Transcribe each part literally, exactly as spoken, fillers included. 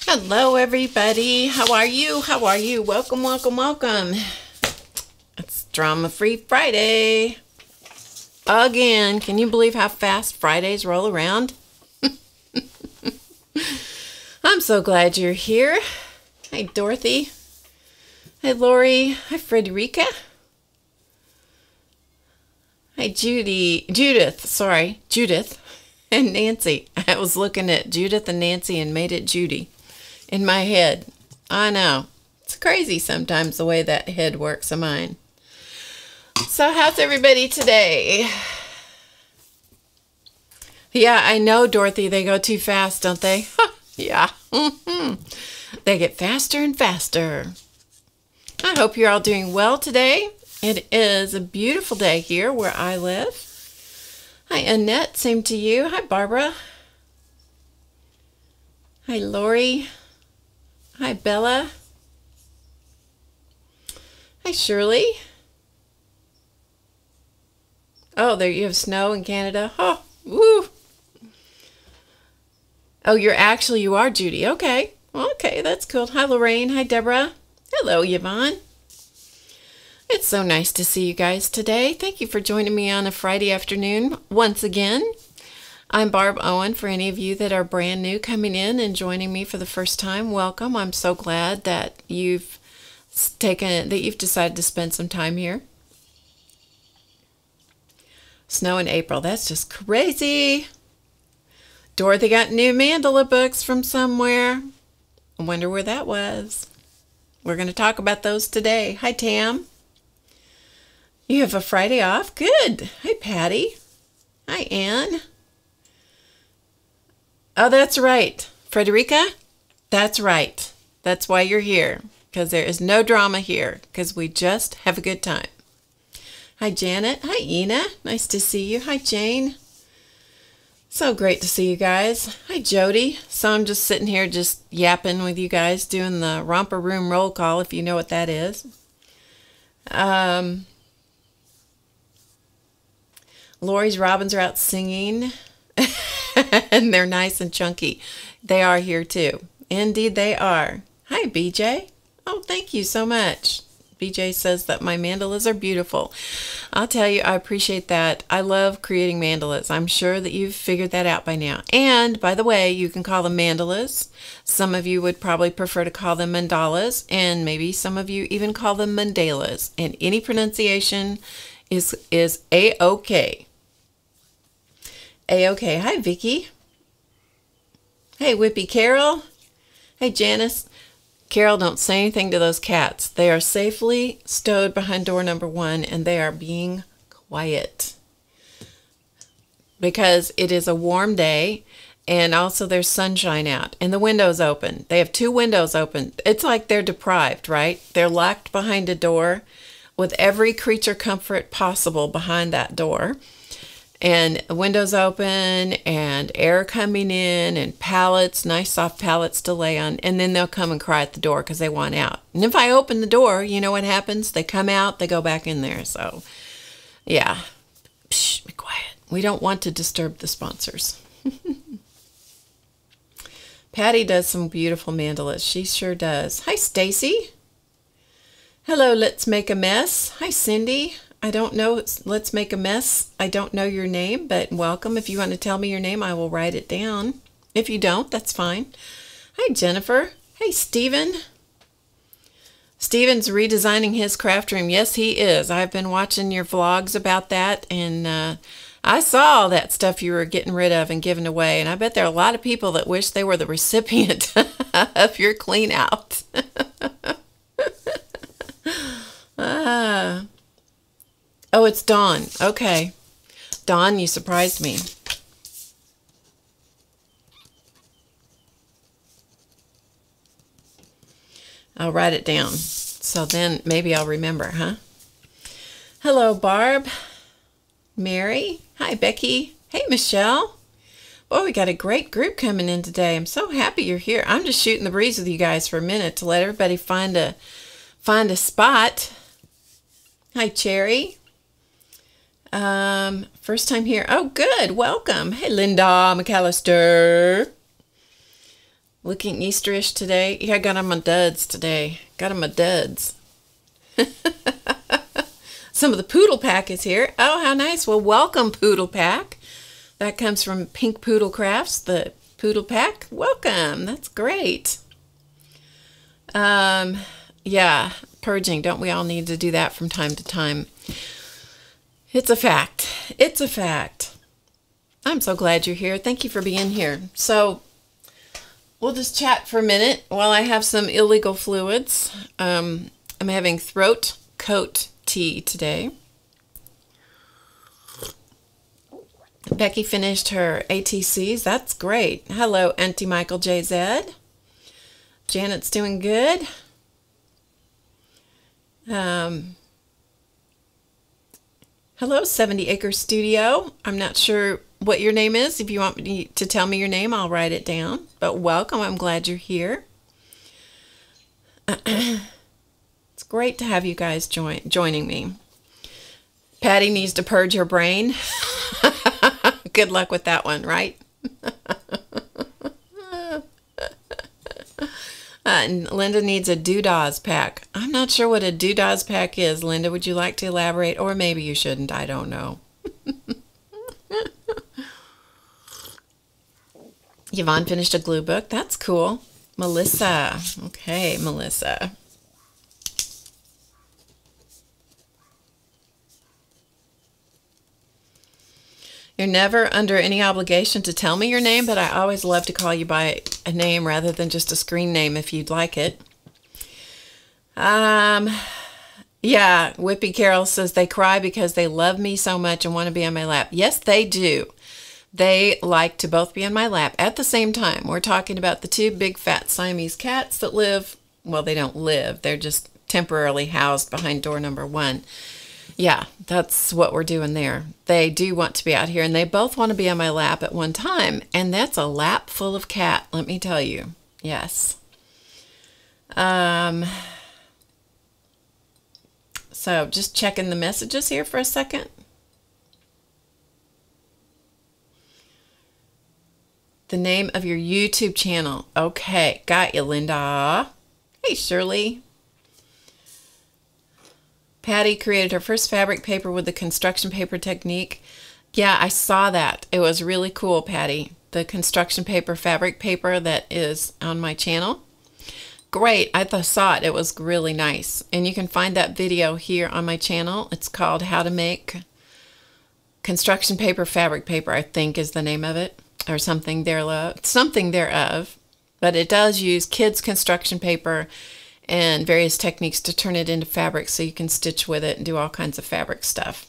Hello, everybody. How are you? How are you? Welcome, welcome, welcome. It's Drama Free Friday. Again, can you believe how fast Fridays roll around? I'm so glad you're here. Hi, Dorothy. Hi, Lori. Hi, Frederica. Hi, Judy. Judith. Sorry, Judith and Nancy. I was looking at Judith and Nancy and made it Judy in my head. I know. It's crazy sometimes the way that head works of mine. So how's everybody today? Yeah, I know, Dorothy. They go too fast, don't they? Yeah. They get faster and faster. I hope you're all doing well today. It is a beautiful day here where I live. Hi, Annette. Same to you. Hi, Barbara. Hi, Lori. Hi, Bella. Hi, Shirley. Oh, there you have snow in Canada. Oh, woo. Oh, you're actually, you are Judy. Okay. Okay, that's cool. Hi, Lorraine. Hi, Deborah. Hello, Yvonne. It's so nice to see you guys today. Thank you for joining me on a Friday afternoon once again. I'm Barb Owen. For any of you that are brand new coming in and joining me for the first time, welcome. I'm so glad that you've taken that you've decided to spend some time here. Snow in April. That's just crazy. Dorothy got new mandala books from somewhere. I wonder where that was. We're going to talk about those today. Hi, Tam. You have a Friday off? Good. Hi, Patty. Hi, Ann. Oh, that's right. Frederica? That's right. That's why you're here. Because there is no drama here. Because we just have a good time. Hi, Janet. Hi, Ina. Nice to see you. Hi, Jane. So great to see you guys. Hi, Jody. So I'm just sitting here just yapping with you guys, doing the Romper Room roll call, if you know what that is. Um, Lori's robins are out singing, and they're nice and chunky. They are here, too. Indeed, they are. Hi, B J. Oh, thank you so much. B J says that my mandalas are beautiful. I'll tell you, I appreciate that. I love creating mandalas. I'm sure that you've figured that out by now. And, by the way, you can call them mandalas. Some of you would probably prefer to call them mandalas, and maybe some of you even call them mandalas. And any pronunciation is is A-OK. A-OK. Hi, Vicki. Hey, Whippy Carol. Hey, Janice. Carol, don't say anything to those cats. They are safely stowed behind door number one, and they are being quiet. Because it is a warm day, and also there's sunshine out, and the window's open. They have two windows open. It's like they're deprived, right? They're locked behind a door with every creature comfort possible behind that door. And windows open and air coming in and pallets, nice soft pallets to lay on. And then they'll come and cry at the door because they want out. And if I open the door, you know what happens? They come out, they go back in there. So, yeah. Psh, be quiet. We don't want to disturb the sponsors. Patty does some beautiful mandalas. She sure does. Hi, Stacy. Hello, Let's Make a Mess. Hi, Cindy. I don't know. Let's Make a Mess. I don't know your name, but welcome. If you want to tell me your name, I will write it down. If you don't, that's fine. Hi, Jennifer. Hey, Stephen. Stephen's redesigning his craft room. Yes, he is. I've been watching your vlogs about that, and uh, I saw all that stuff you were getting rid of and giving away, and I bet there are a lot of people that wish they were the recipient of your clean out. ah. Oh, it's Dawn. Okay. Dawn, you surprised me. I'll write it down. So then maybe I'll remember, huh? Hello, Barb. Mary. Hi, Becky. Hey, Michelle. Boy, we got a great group coming in today. I'm so happy you're here. I'm just shooting the breeze with you guys for a minute to let everybody find a find a spot. Hi, Cherry. Um, first time here. Oh, good. Welcome. Hey, Linda McAllister. Looking Easterish today. Yeah, I got on my duds today. Got on my duds. Some of the Poodle Pack is here. Oh, how nice. Well, welcome, Poodle Pack. That comes from Pink Poodle Crafts, the Poodle Pack. Welcome. That's great. Um, yeah, purging. Don't we all need to do that from time to time? It's a fact. It's a fact. I'm so glad you're here. Thank you for being here. So we'll just chat for a minute while I have some illegal fluids. Um, I'm having throat coat tea today. Becky finished her A T Cs. That's great. Hello, Auntie Michael J Z. Janet's doing good. Um, hello, seventy Acre Studio. I'm not sure what your name is. If you want me to tell me your name, I'll write it down. But welcome. I'm glad you're here. It's great to have you guys join joining me. Patty needs to purge her brain. Good luck with that one, right? Uh, and Linda needs a doodahs pack. I'm not sure what a doodahs pack is. Linda, would you like to elaborate? Or maybe you shouldn't. I don't know. Yvonne finished a glue book. That's cool. Melissa. Okay, Melissa. You're never under any obligation to tell me your name, but I always love to call you by a name rather than just a screen name if you'd like it. Um, yeah, Whippy Carol says they cry because they love me so much and want to be on my lap. Yes, they do. They like to both be on my lap at the same time. We're talking about the two big fat Siamese cats that live, well, they don't live. They're just temporarily housed behind door number one. Yeah, that's what we're doing there. They do want to be out here, and they both want to be on my lap at one time, and that's a lap full of cat, let me tell you. Yes. Um. So just checking the messages here for a second. The name of your YouTube channel. Okay, got you, Linda. Hey, Shirley. Patty created her first fabric paper with the construction paper technique. Yeah, I saw that. It was really cool, Patty. The construction paper fabric paper that is on my channel. Great. I th saw it. It was really nice. And you can find that video here on my channel. It's called How to Make Construction Paper Fabric Paper, I think is the name of it, or something thereof. Something thereof. But it does use kids' construction paper and various techniques to turn it into fabric so you can stitch with it and do all kinds of fabric stuff.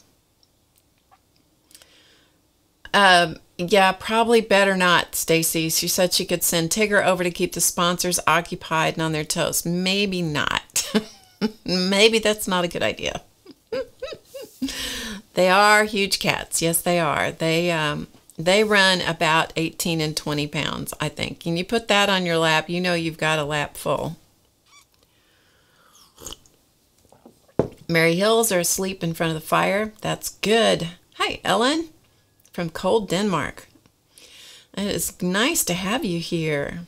Um, yeah, probably better not, Stacy. She said she could send Tigger over to keep the sponsors occupied and on their toes. Maybe not. Maybe that's not a good idea. They are huge cats. Yes, they are. They, um, they run about eighteen and twenty pounds, I think. And you put that on your lap, you know you've got a lap full. Mary Hills are asleep in front of the fire. That's good. Hi, Ellen from cold Denmark. It is nice to have you here.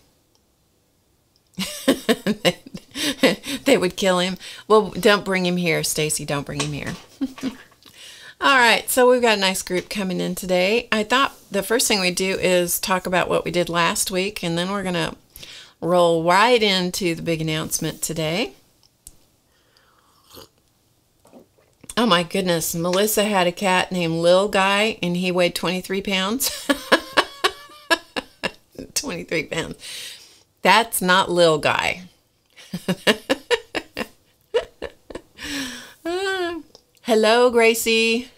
They would kill him. Well, don't bring him here, Stacy. Don't bring him here. All right, so we've got a nice group coming in today. I thought the first thing we do is talk about what we did last week, and then we're going to roll right into the big announcement today. Oh my goodness, Melissa had a cat named Lil Guy, and he weighed twenty-three pounds. twenty-three pounds. That's not Lil Guy. uh, hello, Gracie.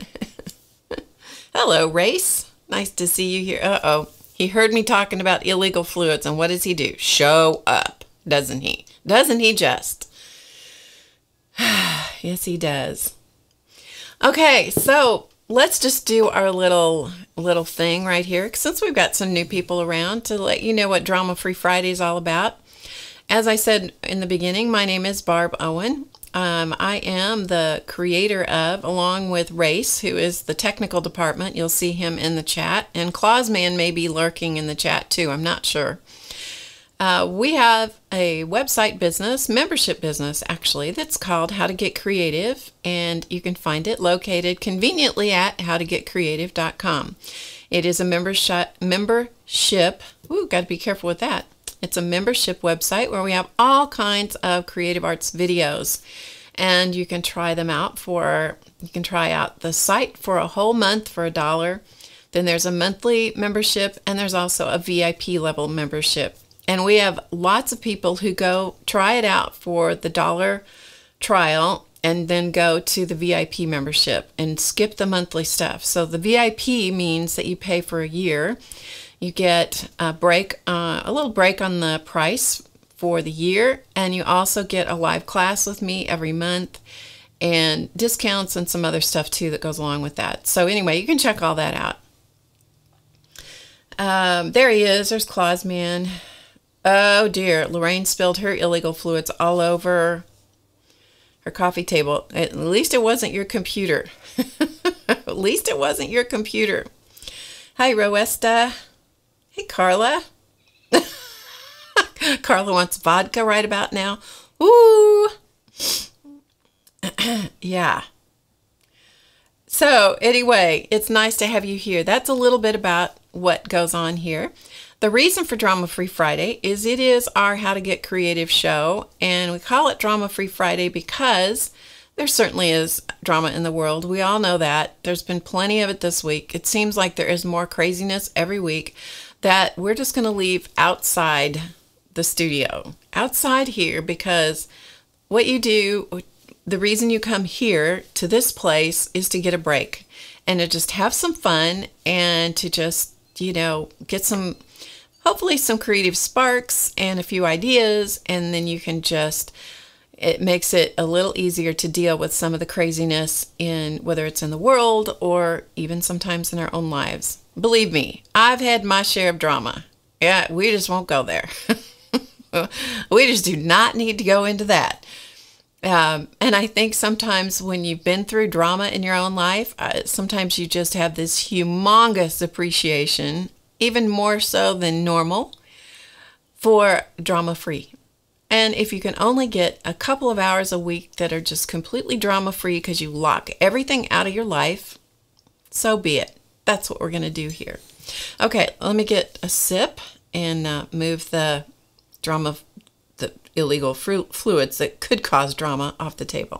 Hello, Race. Nice to see you here. Uh-oh. He heard me talking about illegal fluids, and what does he do? Show up, doesn't he? Doesn't he just? Yes, he does. Okay, so let's just do our little little thing right here, since we've got some new people around, to let you know what Drama Free Friday is all about. As I said in the beginning, my name is Barb Owen. Um, I am the creator of, along with Race, who is the technical department. You'll see him in the chat, and Clausman may be lurking in the chat too. I'm not sure. Uh, we have a website business, membership business actually, that's called How to Get Creative, and you can find it located conveniently at how to get creative dot com. It is a membership, membership, ooh, got to be careful with that. It's a membership website where we have all kinds of creative arts videos, and you can try them out for, you can try out the site for a whole month for a dollar. Then there's a monthly membership, and there's also a V I P level membership. And we have lots of people who go try it out for the dollar trial and then go to the V I P membership and skip the monthly stuff. So the V I P means that you pay for a year. You get a break, uh, a little break on the price for the year, and you also get a live class with me every month and discounts and some other stuff too that goes along with that. So anyway, you can check all that out. Um, there he is. There's Claus Man. Oh dear, Lorraine spilled her illegal fluids all over her coffee table. At least it wasn't your computer. At least it wasn't your computer. Hi, Roesta. Hey, Carla. Carla wants vodka right about now. Ooh. Yeah. So anyway, it's nice to have you here. That's a little bit about what goes on here. The reason for Drama Free Friday is it is our How to Get Creative show, and we call it Drama Free Friday because there certainly is drama in the world. We all know that. There's been plenty of it this week. It seems like there is more craziness every week that we're just going to leave outside the studio, outside here, because what you do, the reason you come here to this place is to get a break and to just have some fun and to just, you know, get some, hopefully some creative sparks and a few ideas, and then you can just, it makes it a little easier to deal with some of the craziness in, whether it's in the world or even sometimes in our own lives. Believe me, I've had my share of drama. Yeah, we just won't go there. We just do not need to go into that. Um, and I think sometimes when you've been through drama in your own life, uh, sometimes you just have this humongous appreciation, even more so than normal, for drama-free. And if you can only get a couple of hours a week that are just completely drama-free because you lock everything out of your life, so be it. That's what we're going to do here. Okay, let me get a sip and uh, move the drama, the illegal fru fluids that could cause drama off the table.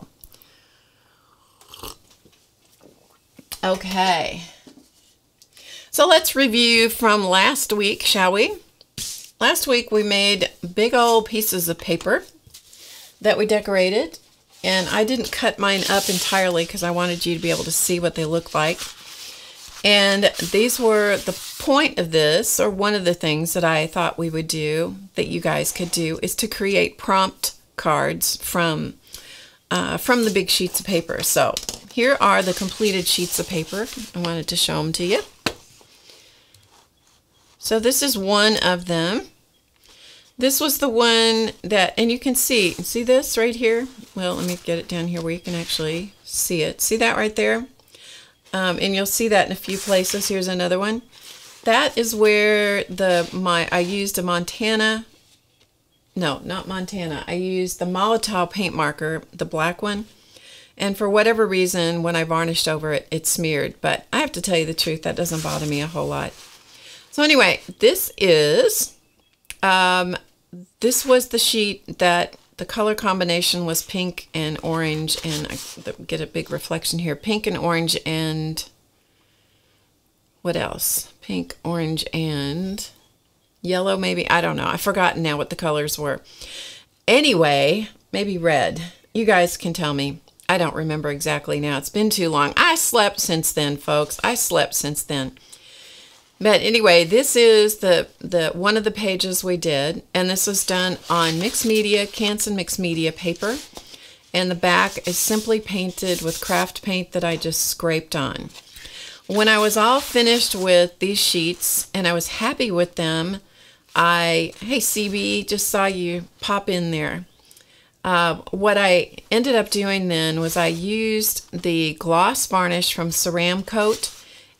Okay. So let's review from last week, shall we? Last week we made big old pieces of paper that we decorated, and I didn't cut mine up entirely because I wanted you to be able to see what they look like. And these were the point of this, or one of the things that I thought we would do, that you guys could do, is to create prompt cards from, uh, from the big sheets of paper. So here are the completed sheets of paper. I wanted to show them to you. So this is one of them. This was the one that, and you can see, see this right here? Well, let me get it down here where you can actually see it. See that right there? Um, and you'll see that in a few places. Here's another one. That is where the my I used a Montana, no, not Montana. I used the Molotow paint marker, the black one. And for whatever reason, when I varnished over it, it smeared. But I have to tell you the truth, that doesn't bother me a whole lot. So anyway, this is, um, this was the sheet that the color combination was pink and orange, and I get a big reflection here. Pink and orange and what else? Pink, orange, and yellow maybe. I don't know. I've forgotten now what the colors were. Anyway, maybe red. You guys can tell me. I don't remember exactly now. It's been too long. I slept since then, folks. I slept since then. But anyway, this is the, the one of the pages we did, and this was done on mixed media, Canson mixed media paper, and the back is simply painted with craft paint that I just scraped on. When I was all finished with these sheets and I was happy with them, I, hey C B, just saw you pop in there. Uh, what I ended up doing then was I used the gloss varnish from Ceramcoat,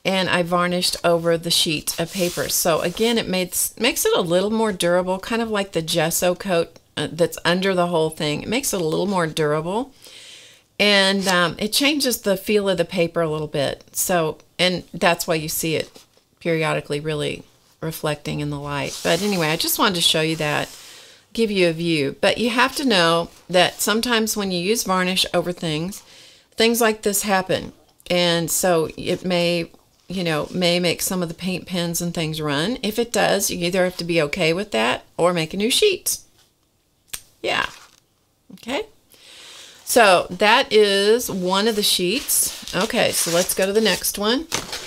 and I varnished over the sheet of paper. So again, it makes makes it a little more durable, kind of like the gesso coat uh, that's under the whole thing. It makes it a little more durable, and um, it changes the feel of the paper a little bit. So, and that's why you see it periodically really reflecting in the light. But anyway, I just wanted to show you that, give you a view. But you have to know that sometimes when you use varnish over things, things like this happen. And so it may, you know, may make some of the paint pens and things run. If it does, you either have to be okay with that or make a new sheet. Yeah. Okay. So that is one of the sheets. Okay, so let's go to the next one.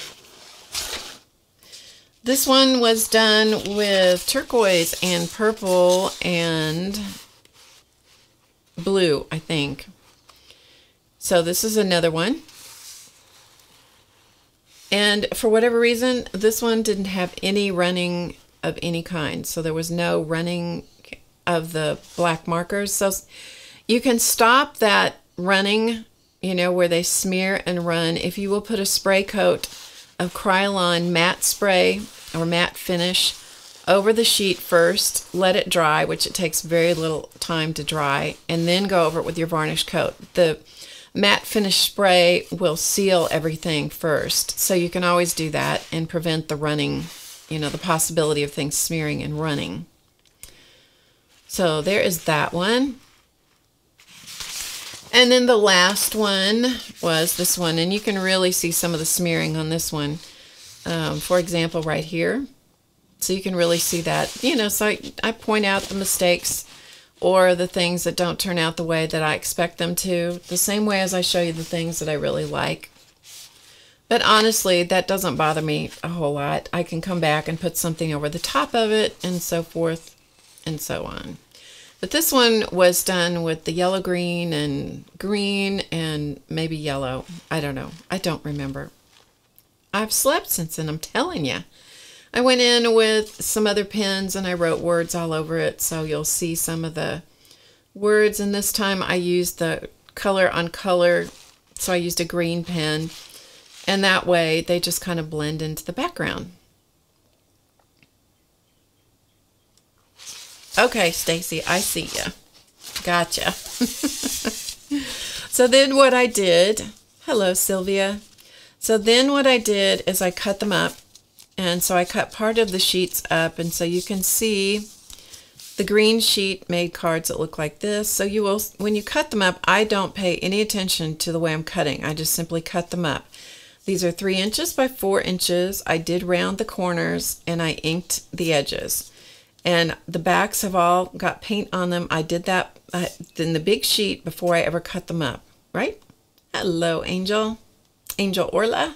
This one was done with turquoise and purple and blue, I think. So this is another one. And for whatever reason, this one didn't have any running of any kind. So there was no running of the black markers. So you can stop that running, you know, where they smear and run, if you will put a spray coat of Krylon matte spray or matte finish over the sheet first, let it dry, which it takes very little time to dry, and then go over it with your varnish coat. The matte finish spray will seal everything first, so you can always do that and prevent the running, you know, the possibility of things smearing and running. So there is that one. And then the last one was this one, and you can really see some of the smearing on this one. Um, for example, right here. So you can really see that, you know, so I, I point out the mistakes or the things that don't turn out the way that I expect them to, the same way as I show you the things that I really like. But honestly, that doesn't bother me a whole lot. I can come back and put something over the top of it and so forth and so on. But this one was done with the yellow green and green and maybe yellow. I don't know. I don't remember. I've slept since then, I'm telling you. I went in with some other pens and I wrote words all over it, so you'll see some of the words. And this time I used the color on color, so I used a green pen. And that way they just kind of blend into the background. Okay, Stacy, I see ya. Gotcha. So then what I did, hello, Sylvia. So then what I did is I cut them up. And so I cut part of the sheets up. And so you can see the green sheet made cards that look like this. So you will, when you cut them up, I don't pay any attention to the way I'm cutting. I just simply cut them up. These are three inches by four inches. I did round the corners and I inked the edges. And the backs have all got paint on them. I did that uh, in the big sheet before I ever cut them up, right? Hello, Angel. Angel Orla.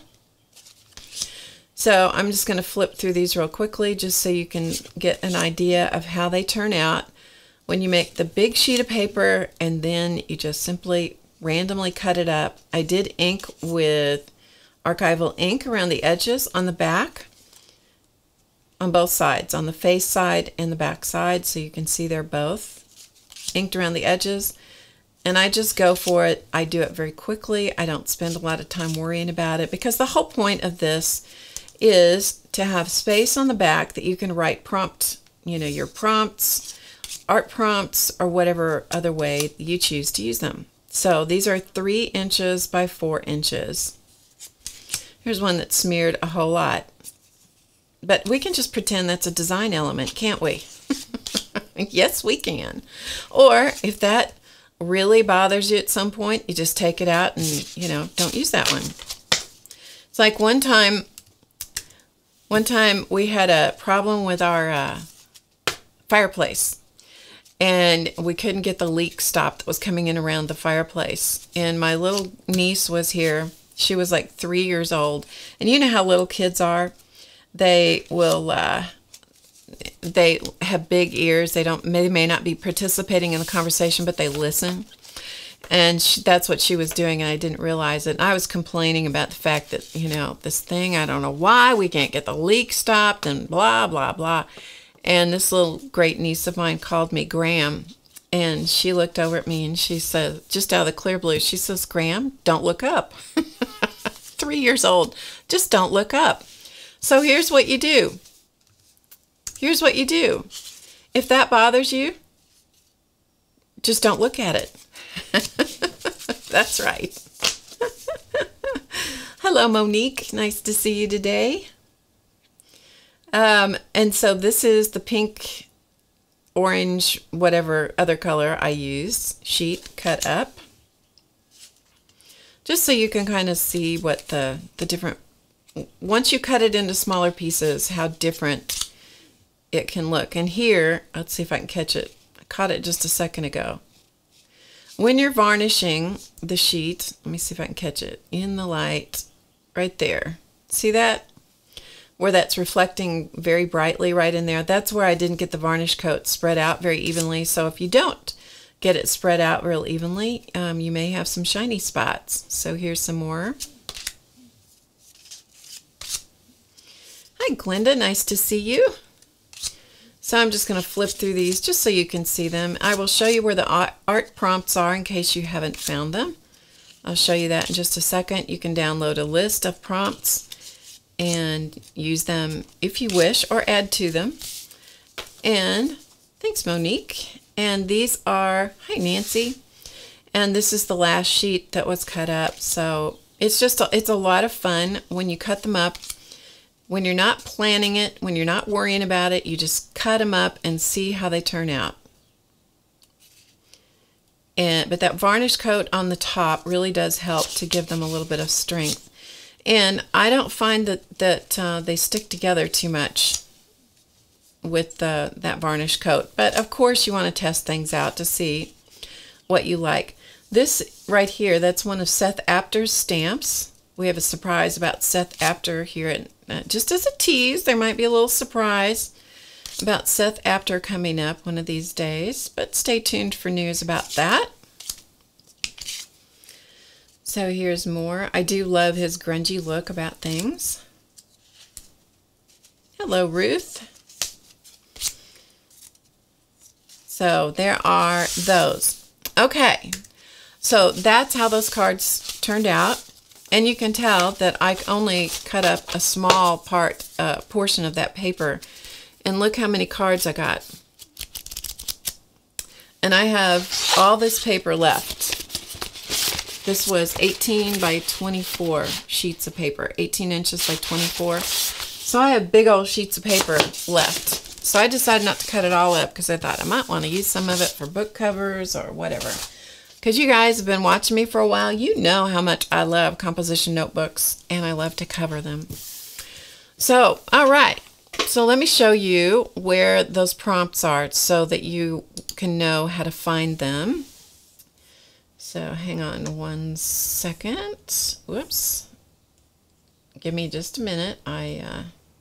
So I'm just going to flip through these real quickly just so you can get an idea of how they turn out when you make the big sheet of paper and then you just simply randomly cut it up. I did ink with archival ink around the edges on the back. On both sides, on the face side and the back side, so you can see they're both inked around the edges. And I just go for it. I do it very quickly. I don't spend a lot of time worrying about it because the whole point of this is to have space on the back that you can write prompt, you know, your prompts, art prompts, or whatever other way you choose to use them. So these are three inches by four inches. Here's one that smeared a whole lot. But we can just pretend that's a design element, can't we? Yes, we can. Or if that really bothers you at some point, you just take it out and, you know, don't use that one. It's like one time, one time we had a problem with our uh, fireplace. And we couldn't get the leak stopped that was coming in around the fireplace. And my little niece was here. She was like three years old. And you know how little kids are. They will, uh, they have big ears. They don't, they may not be participating in the conversation, but they listen. And she, that's what she was doing, and I didn't realize it. And I was complaining about the fact that, you know, this thing, I don't know why, we can't get the leak stopped, and blah, blah, blah. And this little great niece of mine called me Graham, and she looked over at me, and she said, just out of the clear blue, she says, Graham, don't look up. three years old. Just don't look up. So here's what you do. Here's what you do. If that bothers you, just don't look at it. That's right. Hello, Monique. Nice to see you today. Um, and so this is the pink, orange, whatever other color I use, sheet cut up. Just so you can kind of see what the, the different, once you cut it into smaller pieces, how different it can look. And here, let's see if I can catch it. I caught it just a second ago. When you're varnishing the sheet, let me see if I can catch it in the light right there. See that? Where that's reflecting very brightly right in there. That's where I didn't get the varnish coat spread out very evenly. So if you don't get it spread out real evenly, um, you may have some shiny spots. So here's some more. Hi, Glenda. Nice to see you. So I'm just going to flip through these just so you can see them. I will show you where the art prompts are in case you haven't found them. I'll show you that in just a second. You can download a list of prompts and use them if you wish or add to them. And thanks, Monique. And these are, hi, Nancy. And this is the last sheet that was cut up. So it's just, a, it's a lot of fun when you cut them up. When you're not planning it, when you're not worrying about it, you just cut them up and see how they turn out. And but that varnish coat on the top really does help to give them a little bit of strength. And I don't find that that uh, they stick together too much with the, that varnish coat. But of course, you want to test things out to see what you like. This right here, that's one of Seth Apter's stamps. We have a surprise about Seth Apter here. At, uh, just as a tease, there might be a little surprise about Seth Apter coming up one of these days. But stay tuned for news about that. So here's more. I do love his grungy look about things. Hello, Ruth. So there are those. Okay, so that's how those cards turned out. And you can tell that I only cut up a small part, uh, portion of that paper. And look how many cards I got. And I have all this paper left. This was eighteen by twenty-four sheets of paper. eighteen inches by twenty-four. So I have big old sheets of paper left. So I decided not to cut it all up because I thought I might want to use some of it for book covers or whatever. Because you guys have been watching me for a while, you know how much I love composition notebooks, and I love to cover them. So, all right. So let me show you where those prompts are so that you can know how to find them. So hang on one second. Whoops. Give me just a minute. I uh,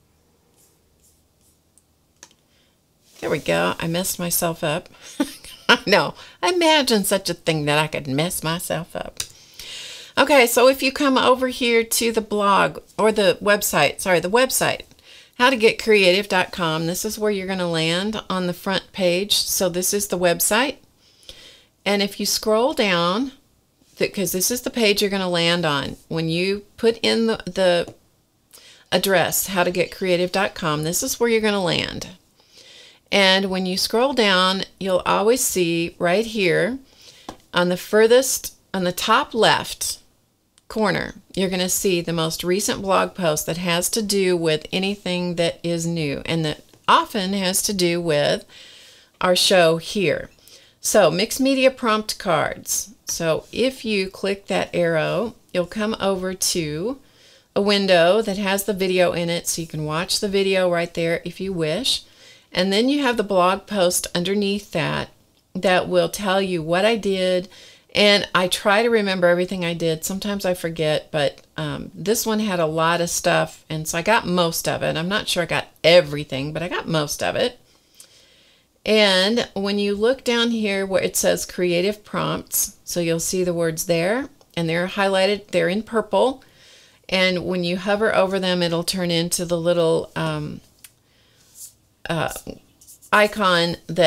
there we go. I messed myself up. I know. Imagine such a thing that I could mess myself up. Okay, so if you come over here to the blog or the website, sorry, the website, how to get creative dot com, this is where you're going to land on the front page. So this is the website. And if you scroll down, because this is the page you're going to land on, when you put in the, the address, how to get creative dot com, this is where you're going to land. And when you scroll down, you'll always see right here on the furthest, on the top left corner, you're going to see the most recent blog post that has to do with anything that is new and that often has to do with our show here. So mixed media prompt cards. So if you click that arrow, you'll come over to a window that has the video in it, so you can watch the video right there if you wish. And then you have the blog post underneath that that will tell you what I did. And I try to remember everything I did. Sometimes I forget, but um, this one had a lot of stuff, and so I got most of it. I'm not sure I got everything, but I got most of it. And when you look down here where it says creative prompts, so you'll see the words there, and they're highlighted, they're in purple. And when you hover over them, it'll turn into the little um, uh, icon that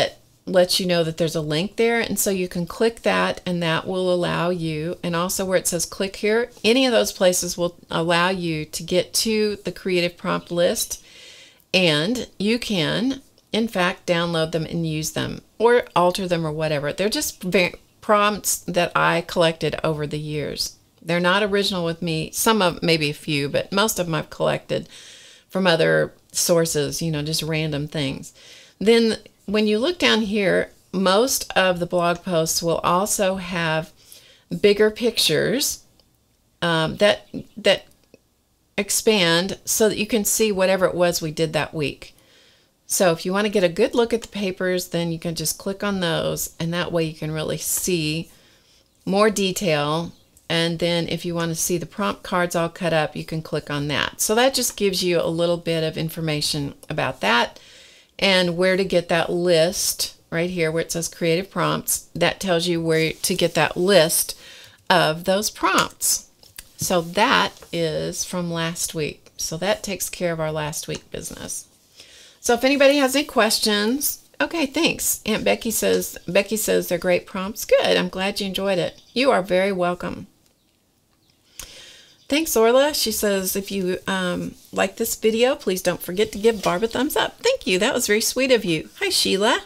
lets you know that there's a link there, and so you can click that, and that will allow you, and also where it says click here, any of those places will allow you to get to the creative prompt list, and you can in fact download them and use them or alter them or whatever. They're just prompts that I collected over the years. They're not original with me. Some of, maybe a few, but most of them I've collected from other sources, you know, just random things. Then when you look down here, most of the blog posts will also have bigger pictures um, that that expand so that you can see whatever it was we did that week. So if you want to get a good look at the papers, then you can just click on those, and that way you can really see more detail. And then if you want to see the prompt cards all cut up, you can click on that. So that just gives you a little bit of information about that and where to get that list right here where it says creative prompts. That tells you where to get that list of those prompts. So that is from last week. So that takes care of our last week business. So if anybody has any questions, okay, thanks. Aunt Becky says, Becky says they're great prompts. Good. I'm glad you enjoyed it. You are very welcome. Thanks, Orla. She says, if you um, like this video, please don't forget to give Barb a thumbs up. Thank you. That was very sweet of you. Hi, Sheila.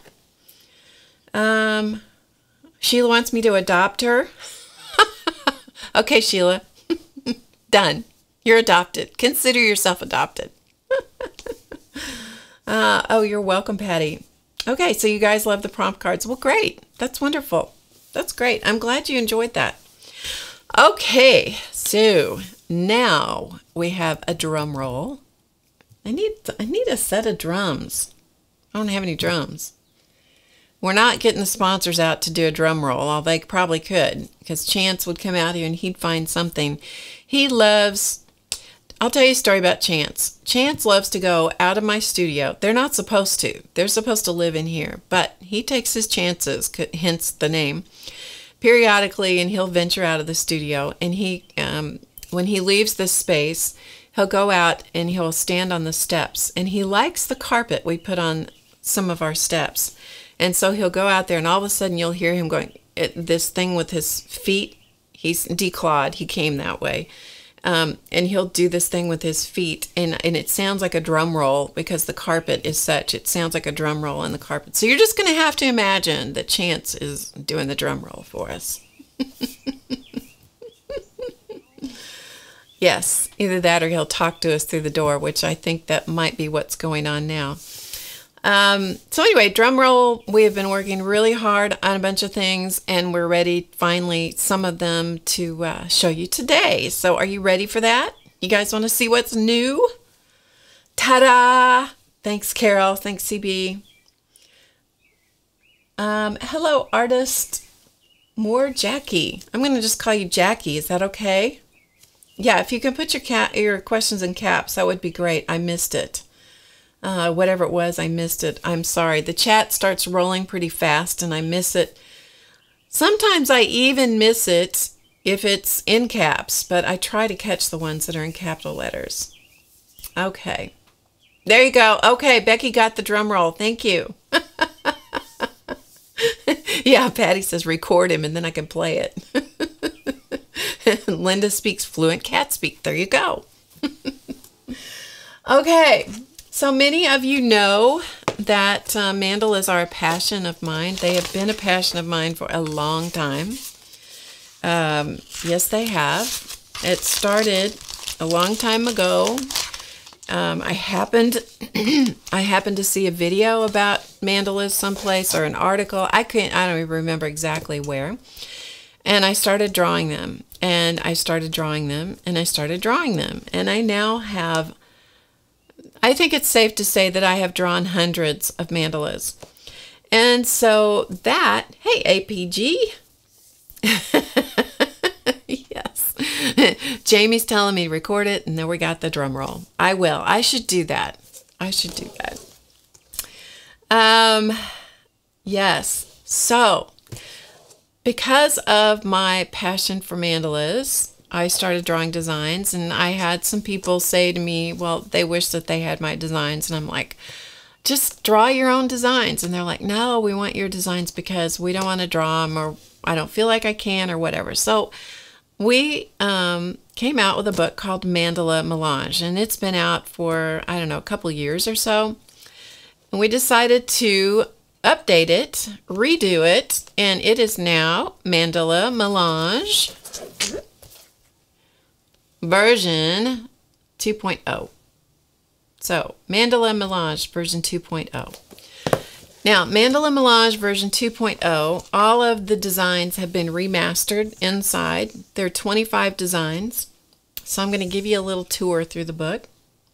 Um, Sheila wants me to adopt her. Okay, Sheila. Done. You're adopted. Consider yourself adopted. uh, oh, you're welcome, Patty. Okay, so you guys love the prompt cards. Well, great. That's wonderful. That's great. I'm glad you enjoyed that. Okay, so now we have a drum roll. I need I need a set of drums. I don't have any drums. We're not getting the sponsors out to do a drum roll, although they probably could, because Chance would come out here and he'd find something. He loves, I'll tell you a story about Chance. Chance loves to go out of my studio. They're not supposed to. They're supposed to live in here, but he takes his chances, hence the name, periodically, and he'll venture out of the studio. And he, um, when he leaves this space, he'll go out and he'll stand on the steps. And he likes the carpet we put on some of our steps. And so he'll go out there, and all of a sudden you'll hear him going, it, this thing with his feet. He's declawed. He came that way. Um, and he'll do this thing with his feet, and, and it sounds like a drum roll because the carpet is such. It sounds like a drum roll on the carpet. So you're just going to have to imagine that Chance is doing the drum roll for us. Yes, either that or he'll talk to us through the door, which I think that might be what's going on now. Um, so anyway, drum roll, we have been working really hard on a bunch of things, and we're ready, finally, some of them to uh, show you today. So are you ready for that? You guys want to see what's new? Ta-da! Thanks, Carol. Thanks, C B. Um, hello, artist. More Jackie. I'm going to just call you Jackie. Is that okay? Yeah, if you can put your, cap, your questions in caps, that would be great. I missed it. Uh, whatever it was, I missed it. I'm sorry. The chat starts rolling pretty fast, and I miss it. Sometimes I even miss it if it's in caps, but I try to catch the ones that are in capital letters. Okay. There you go. Okay, Becky got the drum roll. Thank you. Yeah, Patty says record him, and then I can play it. Linda speaks fluent cat speak. There you go. Okay. So many of you know that uh, mandalas are a passion of mine. They have been a passion of mine for a long time. Um, yes, they have. It started a long time ago. Um, I happened, I happened to see a video about mandalas someplace, or an article. I can't, I don't even remember exactly where. And I started drawing them, and I started drawing them, and I started drawing them, and I now have. I think it's safe to say that I have drawn hundreds of mandalas. And so that, hey, A P G. Yes. Jamie's telling me to record it, and then we got the drum roll. I will. I should do that. I should do that. Um, yes. So, because of my passion for mandalas, I started drawing designs, and I had some people say to me, well, they wish that they had my designs. And I'm like, just draw your own designs. And they're like, no, we want your designs because we don't want to draw them, or I don't feel like I can, or whatever. So we um, came out with a book called Mandala Melange, and it's been out for, I don't know, a couple years or so. And we decided to update it, redo it, and it is now Mandala Melange version two point oh. So, Mandala Melange version two point oh. Now, Mandala Melange version two point oh, all of the designs have been remastered inside. There are twenty-five designs. So I'm going to give you a little tour through the book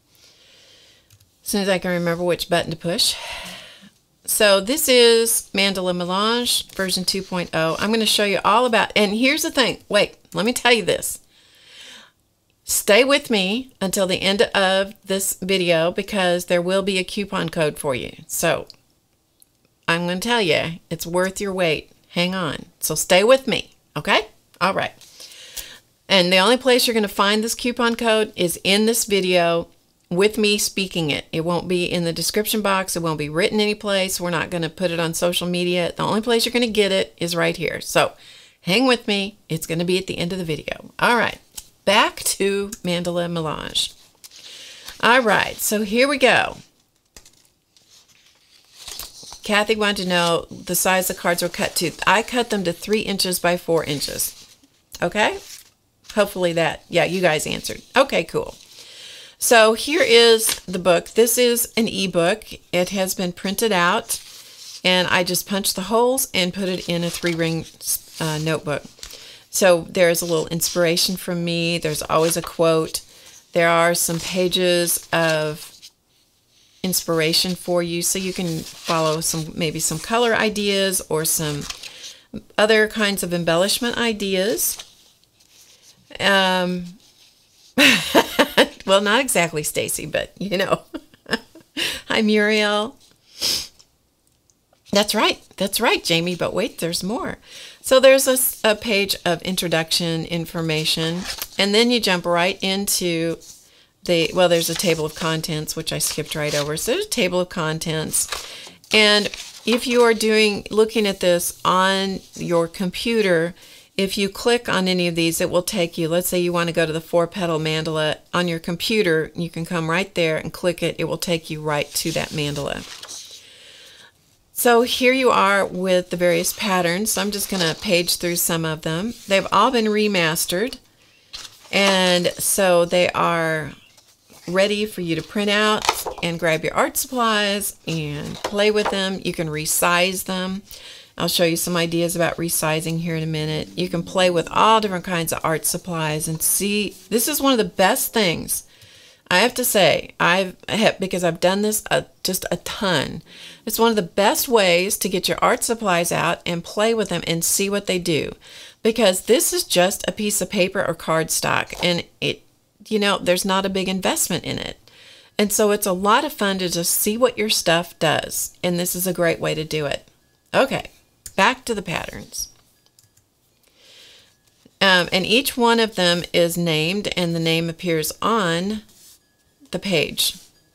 as soon as I can remember which button to push. So this is Mandala Melange version two point oh. I'm going to show you all about, and here's the thing. Wait, let me tell you this. Stay with me until the end of this video because there will be a coupon code for you. So I'm going to tell you, it's worth your wait. Hang on. So stay with me, okay? All right. And the only place you're going to find this coupon code is in this video with me speaking it. It won't be in the description box. It won't be written anyplace. We're not going to put it on social media. The only place you're going to get it is right here. So hang with me. It's going to be at the end of the video. All right. Back to Mandala Melange. All right. So here we go. Kathy wanted to know the size the cards were cut to. I cut them to three inches by four inches. Okay? Hopefully that, yeah, you guys answered. Okay, cool. So here is the book. This is an ebook. It has been printed out, and I just punched the holes and put it in a three-ring uh, notebook. So there's a little inspiration from me. There's always a quote. There are some pages of inspiration for you so you can follow some, maybe some color ideas or some other kinds of embellishment ideas. Um, well, not exactly Stacy, but you know. Hi, Muriel. That's right. That's right, Jamie. But wait, there's more. So there's a, a page of introduction information, and then you jump right into the, well, there's a table of contents, which I skipped right over. So there's a table of contents. And if you are doing, looking at this on your computer, if you click on any of these, it will take you, let's say you want to go to the four petal mandala on your computer, you can come right there and click it. It will take you right to that mandala. So here you are with the various patterns. So I'm just going to page through some of them. They've all been remastered, and so they are ready for you to print out and grab your art supplies and play with them. You can resize them. I'll show you some ideas about resizing here in a minute. You can play with all different kinds of art supplies and see. This is one of the best things. I have to say, I've because I've done this a, just a ton. It's one of the best ways to get your art supplies out and play with them and see what they do. Because this is just a piece of paper or cardstock, and it, you know, there's not a big investment in it. And so it's a lot of fun to just see what your stuff does. And this is a great way to do it. Okay, back to the patterns. Um, and each one of them is named, and the name appears on the page.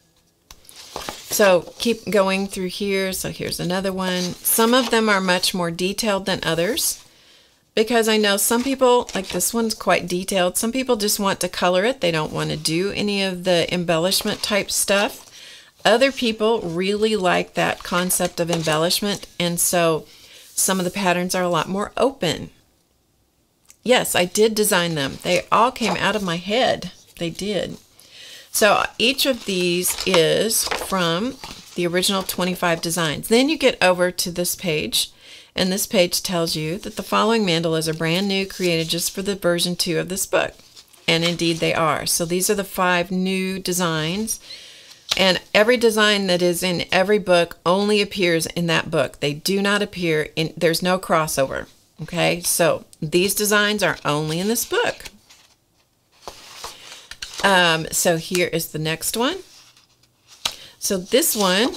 So keep going through here. So here's another one. Some of them are much more detailed than others, because I know some people, like this one's quite detailed. Some people just want to color it. They don't want to do any of the embellishment type stuff. Other people really like that concept of embellishment, and so some of the patterns are a lot more open. Yes, I did design them. They all came out of my head. They did. So each of these is from the original twenty-five designs. Then you get over to this page, and this page tells you that the following mandalas are brand new, created just for the version two of this book. And indeed they are. So these are the five new designs. And every design that is in every book only appears in that book. They do not appear in, there's no crossover. Okay, so these designs are only in this book. Um, so here is the next one. So this one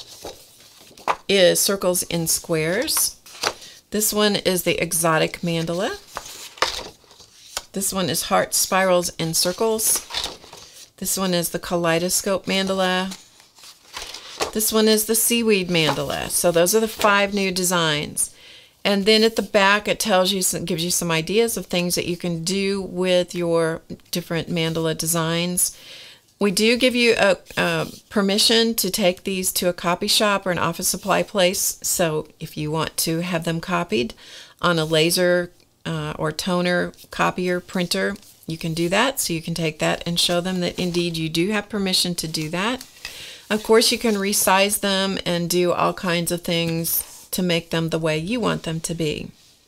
is circles in squares. This one is the exotic mandala. This one is heart spirals and circles. This one is the kaleidoscope mandala. This one is the seaweed mandala. So those are the five new designs. And then at the back, it tells you, some, gives you some ideas of things that you can do with your different mandala designs. We do give you a, a permission to take these to a copy shop or an office supply place. So if you want to have them copied on a laser uh, or toner copier printer, you can do that. So you can take that and show them that indeed you do have permission to do that. Of course, you can resize them and do all kinds of things to make them the way you want them to be.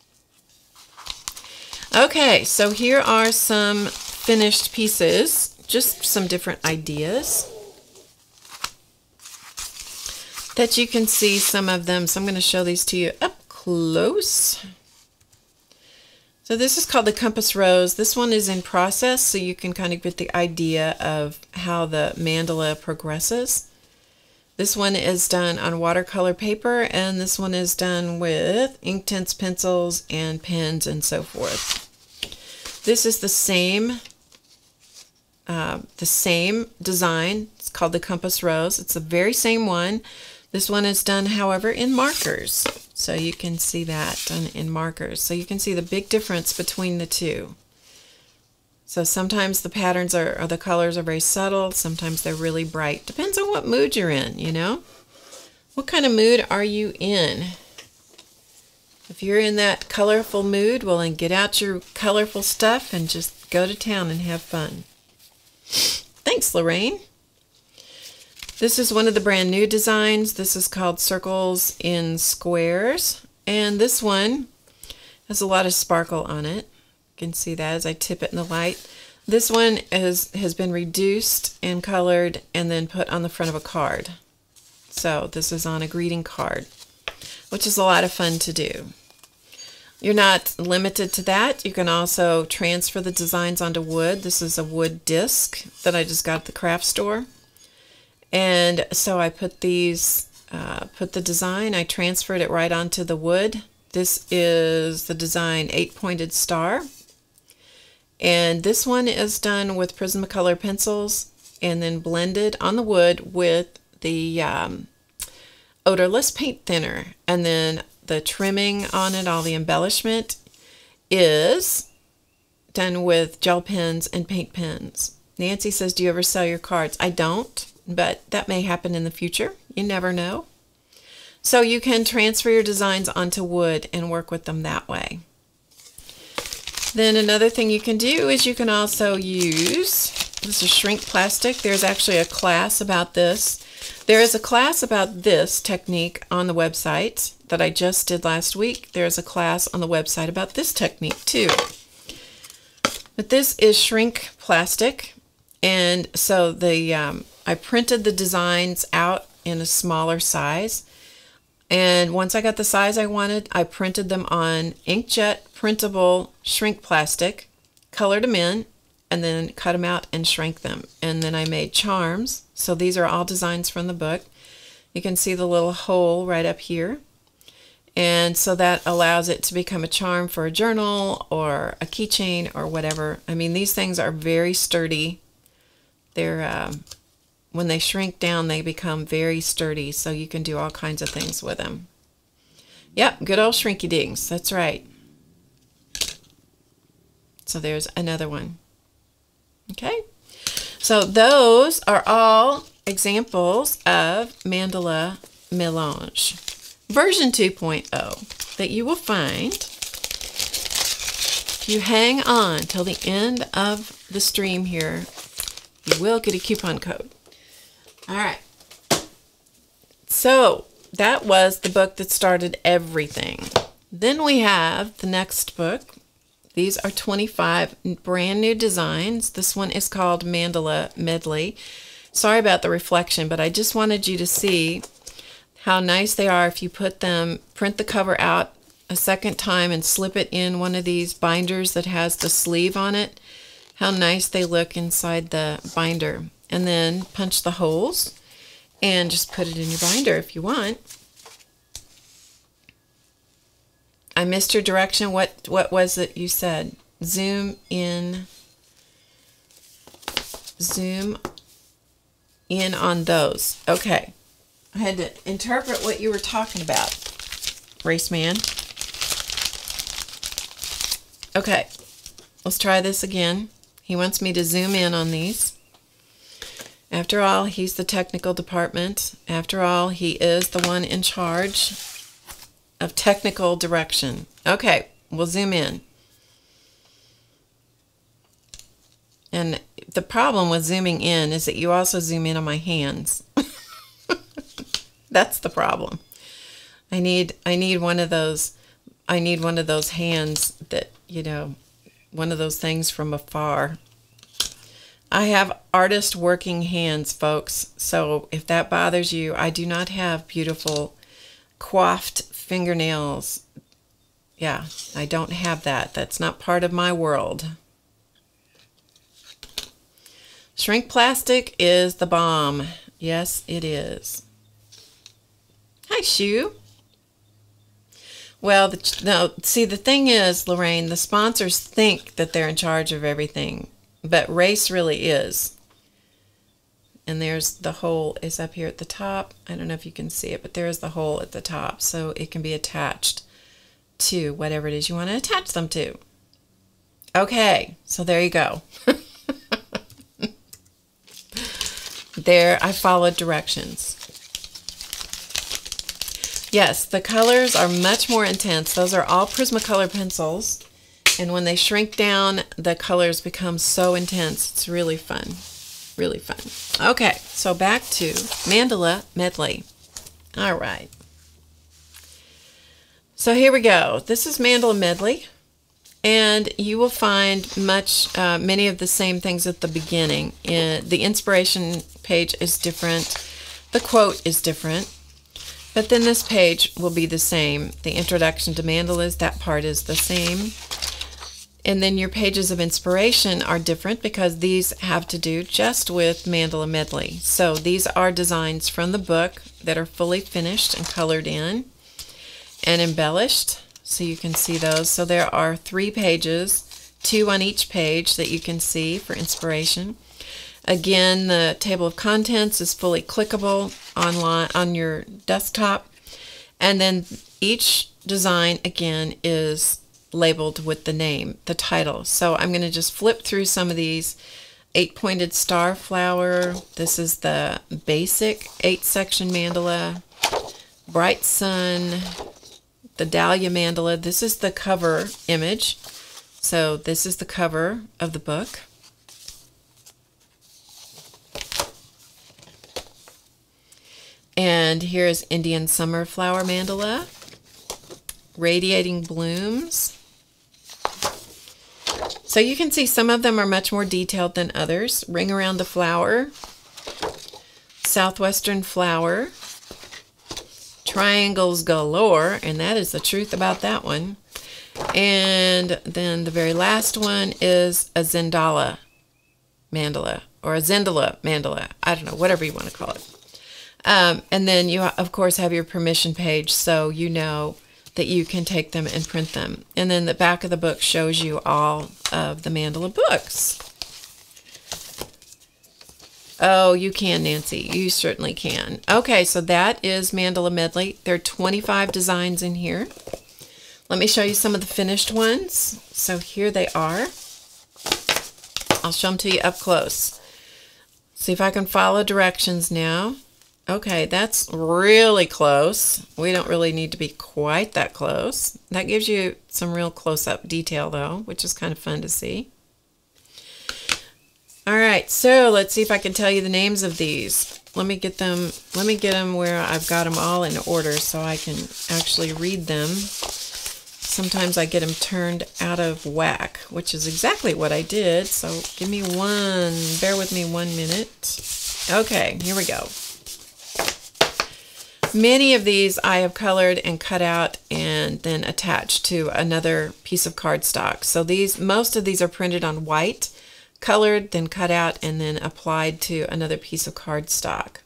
Okay, so here are some finished pieces, just some different ideas that you can see some of them. So I'm going to show these to you up close. So this is called the Compass Rose. This one is in process, so you can kind of get the idea of how the mandala progresses. This one is done on watercolor paper, and this one is done with Inktense pencils and pens and so forth. This is the same, uh, the same design. It's called the Compass Rose. It's the very same one. This one is done, however, in markers. So you can see that done in markers. So you can see the big difference between the two. So sometimes the patterns are, or the colors are very subtle. Sometimes they're really bright. Depends on what mood you're in, you know. What kind of mood are you in? If you're in that colorful mood, well, then get out your colorful stuff and just go to town and have fun. Thanks, Lorraine. This is one of the brand new designs. This is called Circles in Squares. And this one has a lot of sparkle on it. You can see that as I tip it in the light. This one is, has been reduced and colored and then put on the front of a card. So this is on a greeting card, which is a lot of fun to do. You're not limited to that. You can also transfer the designs onto wood. This is a wood disc that I just got at the craft store. And so I put these, uh, put the design, I transferred it right onto the wood. This is the design Eight-Pointed Star. And this one is done with Prismacolor pencils and then blended on the wood with the um, odorless paint thinner. And then the trimming on it, all the embellishment, is done with gel pens and paint pens. Nancy says, do you ever sell your cards? I don't, but that may happen in the future. You never know. So you can transfer your designs onto wood and work with them that way. Then another thing you can do is you can also use, this is shrink plastic. There's actually a class about this. There is a class about this technique on the website that I just did last week. There's a class on the website about this technique too. But this is shrink plastic. And so the um, I printed the designs out in a smaller size. And once I got the size I wanted, I printed them on inkjet printable shrink plastic, colored them in, and then cut them out and shrank them. And then I made charms. So these are all designs from the book. You can see the little hole right up here. And so that allows it to become a charm for a journal or a keychain or whatever. I mean, these things are very sturdy. They're, um, when they shrink down, they become very sturdy. So you can do all kinds of things with them. Yep, good old Shrinky Dings. That's right. So there's another one. Okay. So those are all examples of Mandala Mélange version two point oh that you will find if you hang on till the end of the stream here. You will get a coupon code. All right. So that was the book that started everything. Then we have the next book. These are twenty-five brand new designs. This one is called Mandala Medley. Sorry about the reflection, but I just wanted you to see how nice they are if you put them, print the cover out a second time and slip it in one of these binders that has the sleeve on it. How nice they look inside the binder. And then punch the holes and just put it in your binder if you want. I missed your direction. What what was it you said? Zoom in. Zoom in on those. Okay. I had to interpret what you were talking about, Race Man. Okay, let's try this again. He wants me to zoom in on these. After all, he's the technical department. After all, he is the one in charge of technical direction. Okay, we'll zoom in. And the problem with zooming in is that you also zoom in on my hands. That's the problem. I need I need one of those I need one of those hands that, you know, one of those things from afar. I have artist working hands, folks. So if that bothers you, I do not have beautiful coiffed fingernails. Yeah, I don't have that. That's not part of my world. Shrink plastic is the bomb. Yes, it is. Hi, Shu. Well, the, no, see, the thing is, Lorraine, the sponsors think that they're in charge of everything, but Race really is. And there's the hole is up here at the top. I don't know if you can see it, but there's the hole at the top, so it can be attached to whatever it is you want to attach them to. Okay, so there you go. There, I followed directions. Yes, the colors are much more intense. Those are all Prismacolor pencils. And when they shrink down, the colors become so intense. It's really fun. Really fun. Okay, so back to Mandala Medley. All right. So here we go. This is Mandala Medley. And you will find much, uh, many of the same things at the beginning. Uh, the inspiration page is different. The quote is different. But then this page will be the same. The introduction to mandalas, that part is the same. And then your pages of inspiration are different because these have to do just with Mandala Medley. So these are designs from the book that are fully finished and colored in and embellished. So you can see those. So there are three pages, two on each page that you can see for inspiration. Again, the table of contents is fully clickable online on your desktop. And then each design, again, is labeled with the name, the title. So I'm going to just flip through some of these. Eight-pointed star flower. This is the basic eight-section mandala. Bright sun. The Dahlia mandala. This is the cover image. So this is the cover of the book. And here's Indian Summer Flower Mandala, Radiating Blooms. So you can see some of them are much more detailed than others. Ring Around the Flower, Southwestern Flower, Triangles Galore, and that is the truth about that one. And then the very last one is a Zendala Mandala, or a Zendala Mandala. I don't know, whatever you want to call it. Um, and then you, of course, have your permission page, so you know that you can take them and print them. And then the back of the book shows you all of the mandala books. Oh, you can, Nancy. You certainly can. Okay, so that is Mandala Medley. There are twenty-five designs in here. Let me show you some of the finished ones. So here they are. I'll show them to you up close. See if I can follow directions now. Okay, that's really close. We don't really need to be quite that close. That gives you some real close-up detail, though, which is kind of fun to see. All right, so let's see if I can tell you the names of these. Let me get them, let me get them where I've got them all in order so I can actually read them. Sometimes I get them turned out of whack, which is exactly what I did. So give me one, bear with me one minute. Okay, here we go. Many of these I have colored and cut out and then attached to another piece of cardstock. So these, most of these are printed on white, colored, then cut out, and then applied to another piece of cardstock.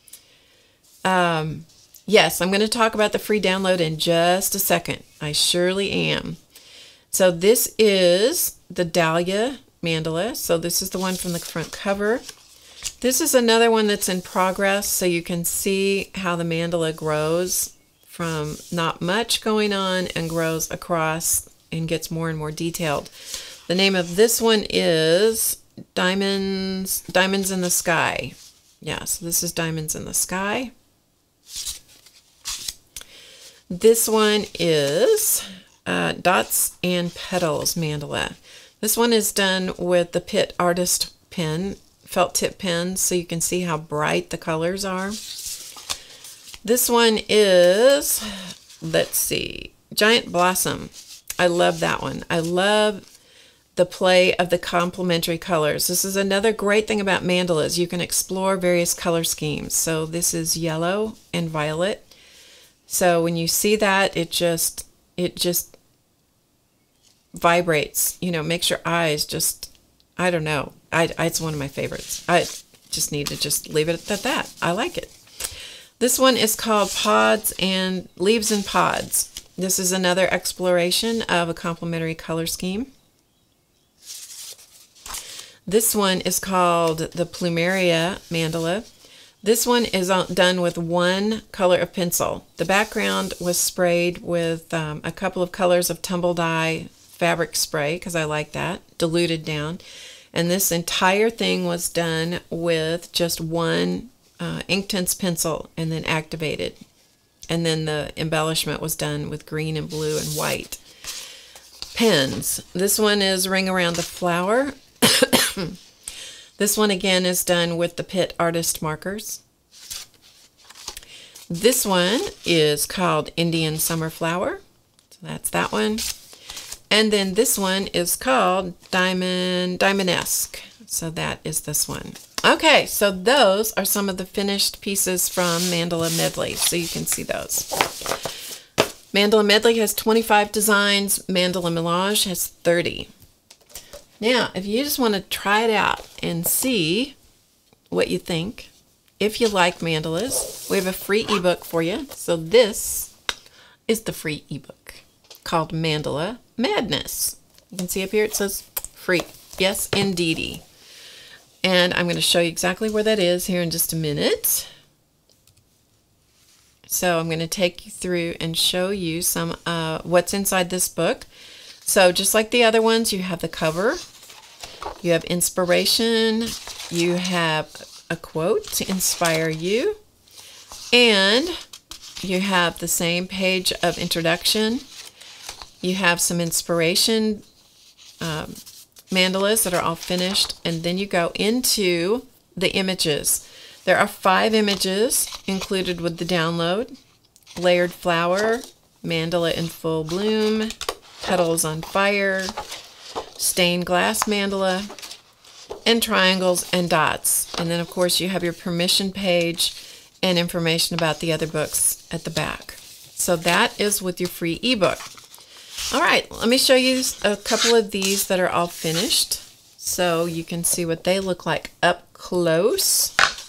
Um, yes, I'm going to talk about the free download in just a second. I surely am. So this is the Dahlia mandala. So this is the one from the front cover. This is another one that's in progress, so you can see how the mandala grows from not much going on and grows across and gets more and more detailed. The name of this one is Diamonds, Diamonds in the Sky. Yeah, so this is Diamonds in the Sky. This one is uh, Dots and Petals mandala. This one is done with the Pitt Artist pen, felt tip pen, so you can see how bright the colors are. This one is, let's see, Giant Blossom. I love that one. I love the play of the complementary colors. This is another great thing about mandalas. You can explore various color schemes. So this is yellow and violet. So when you see that, it just, it just vibrates, you know, makes your eyes just, I don't know. I, I, it's one of my favorites. I just need to just leave it at that. I like it. This one is called Pods and Leaves and Pods. This is another exploration of a complementary color scheme. This one is called the Plumeria mandala. This one is done with one color of pencil. The background was sprayed with um, a couple of colors of tumble dye fabric spray, because I like that, diluted down. And this entire thing was done with just one uh, Inktense pencil and then activated. And then the embellishment was done with green and blue and white pens. This one is Ring Around the Flower. This one again is done with the Pitt Artist markers. This one is called Indian Summer Flower. So that's that one. And then this one is called Diamond Diamondesque. So that is this one. Okay, so those are some of the finished pieces from Mandala Medley. So you can see those. Mandala Medley has twenty-five designs. Mandala Millage has thirty. Now, if you just want to try it out and see what you think, if you like mandalas, we have a free ebook for you. So this is the free ebook called Mandala Madness. You can see up here it says free. Yes, indeedy. And I'm going to show you exactly where that is here in just a minute. So I'm going to take you through and show you some uh, what's inside this book. So just like the other ones, you have the cover, you have inspiration, you have a quote to inspire you, and you have the same page of introduction. You have some inspiration um, mandalas that are all finished, and then you go into the images. There are five images included with the download: Layered Flower, Mandala in Full Bloom, Petals on Fire, Stained Glass Mandala, and Triangles and Dots. And then of course you have your permission page and information about the other books at the back. So that is with your free ebook. All right, let me show you a couple of these that are all finished so you can see what they look like up close.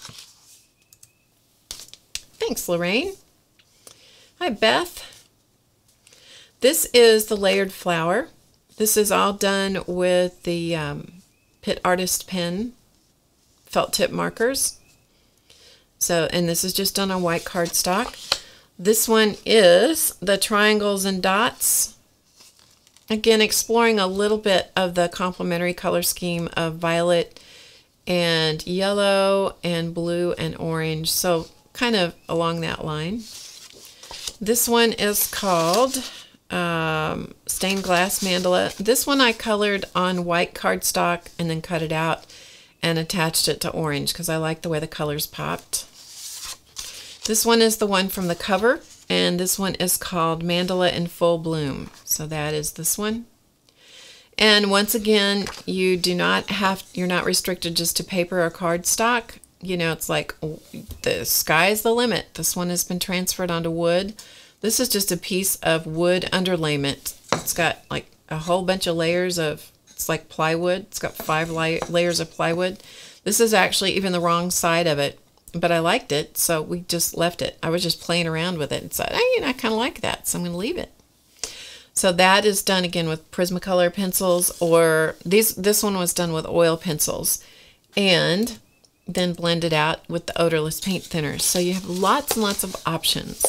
Thanks, Lorraine. Hi, Beth. This is the Layered Flower. This is all done with the um, Pitt Artist pen felt tip markers. So, and this is just done on white cardstock. This one is the Triangles and Dots. Again, exploring a little bit of the complementary color scheme of violet and yellow and blue and orange. So kind of along that line. This one is called um, Stained Glass Mandala. This one I colored on white cardstock and then cut it out and attached it to orange because I like the way the colors popped. This one is the one from the cover, and this one is called Mandala in Full Bloom. So that is this one. And once again, you do not have, you're not restricted just to paper or cardstock. You know, it's like the sky's the limit. This one has been transferred onto wood. This is just a piece of wood underlayment. It's got like a whole bunch of layers of, it's like plywood. It's got five la layers of plywood. This is actually even the wrong side of it, but I liked it, so we just left it. I was just playing around with it and said, hey, you know, I kind of like that, so I'm going to leave it. So that is done again with Prismacolor pencils, or these. This one was done with oil pencils. And then blend it out with the odorless paint thinner. So you have lots and lots of options.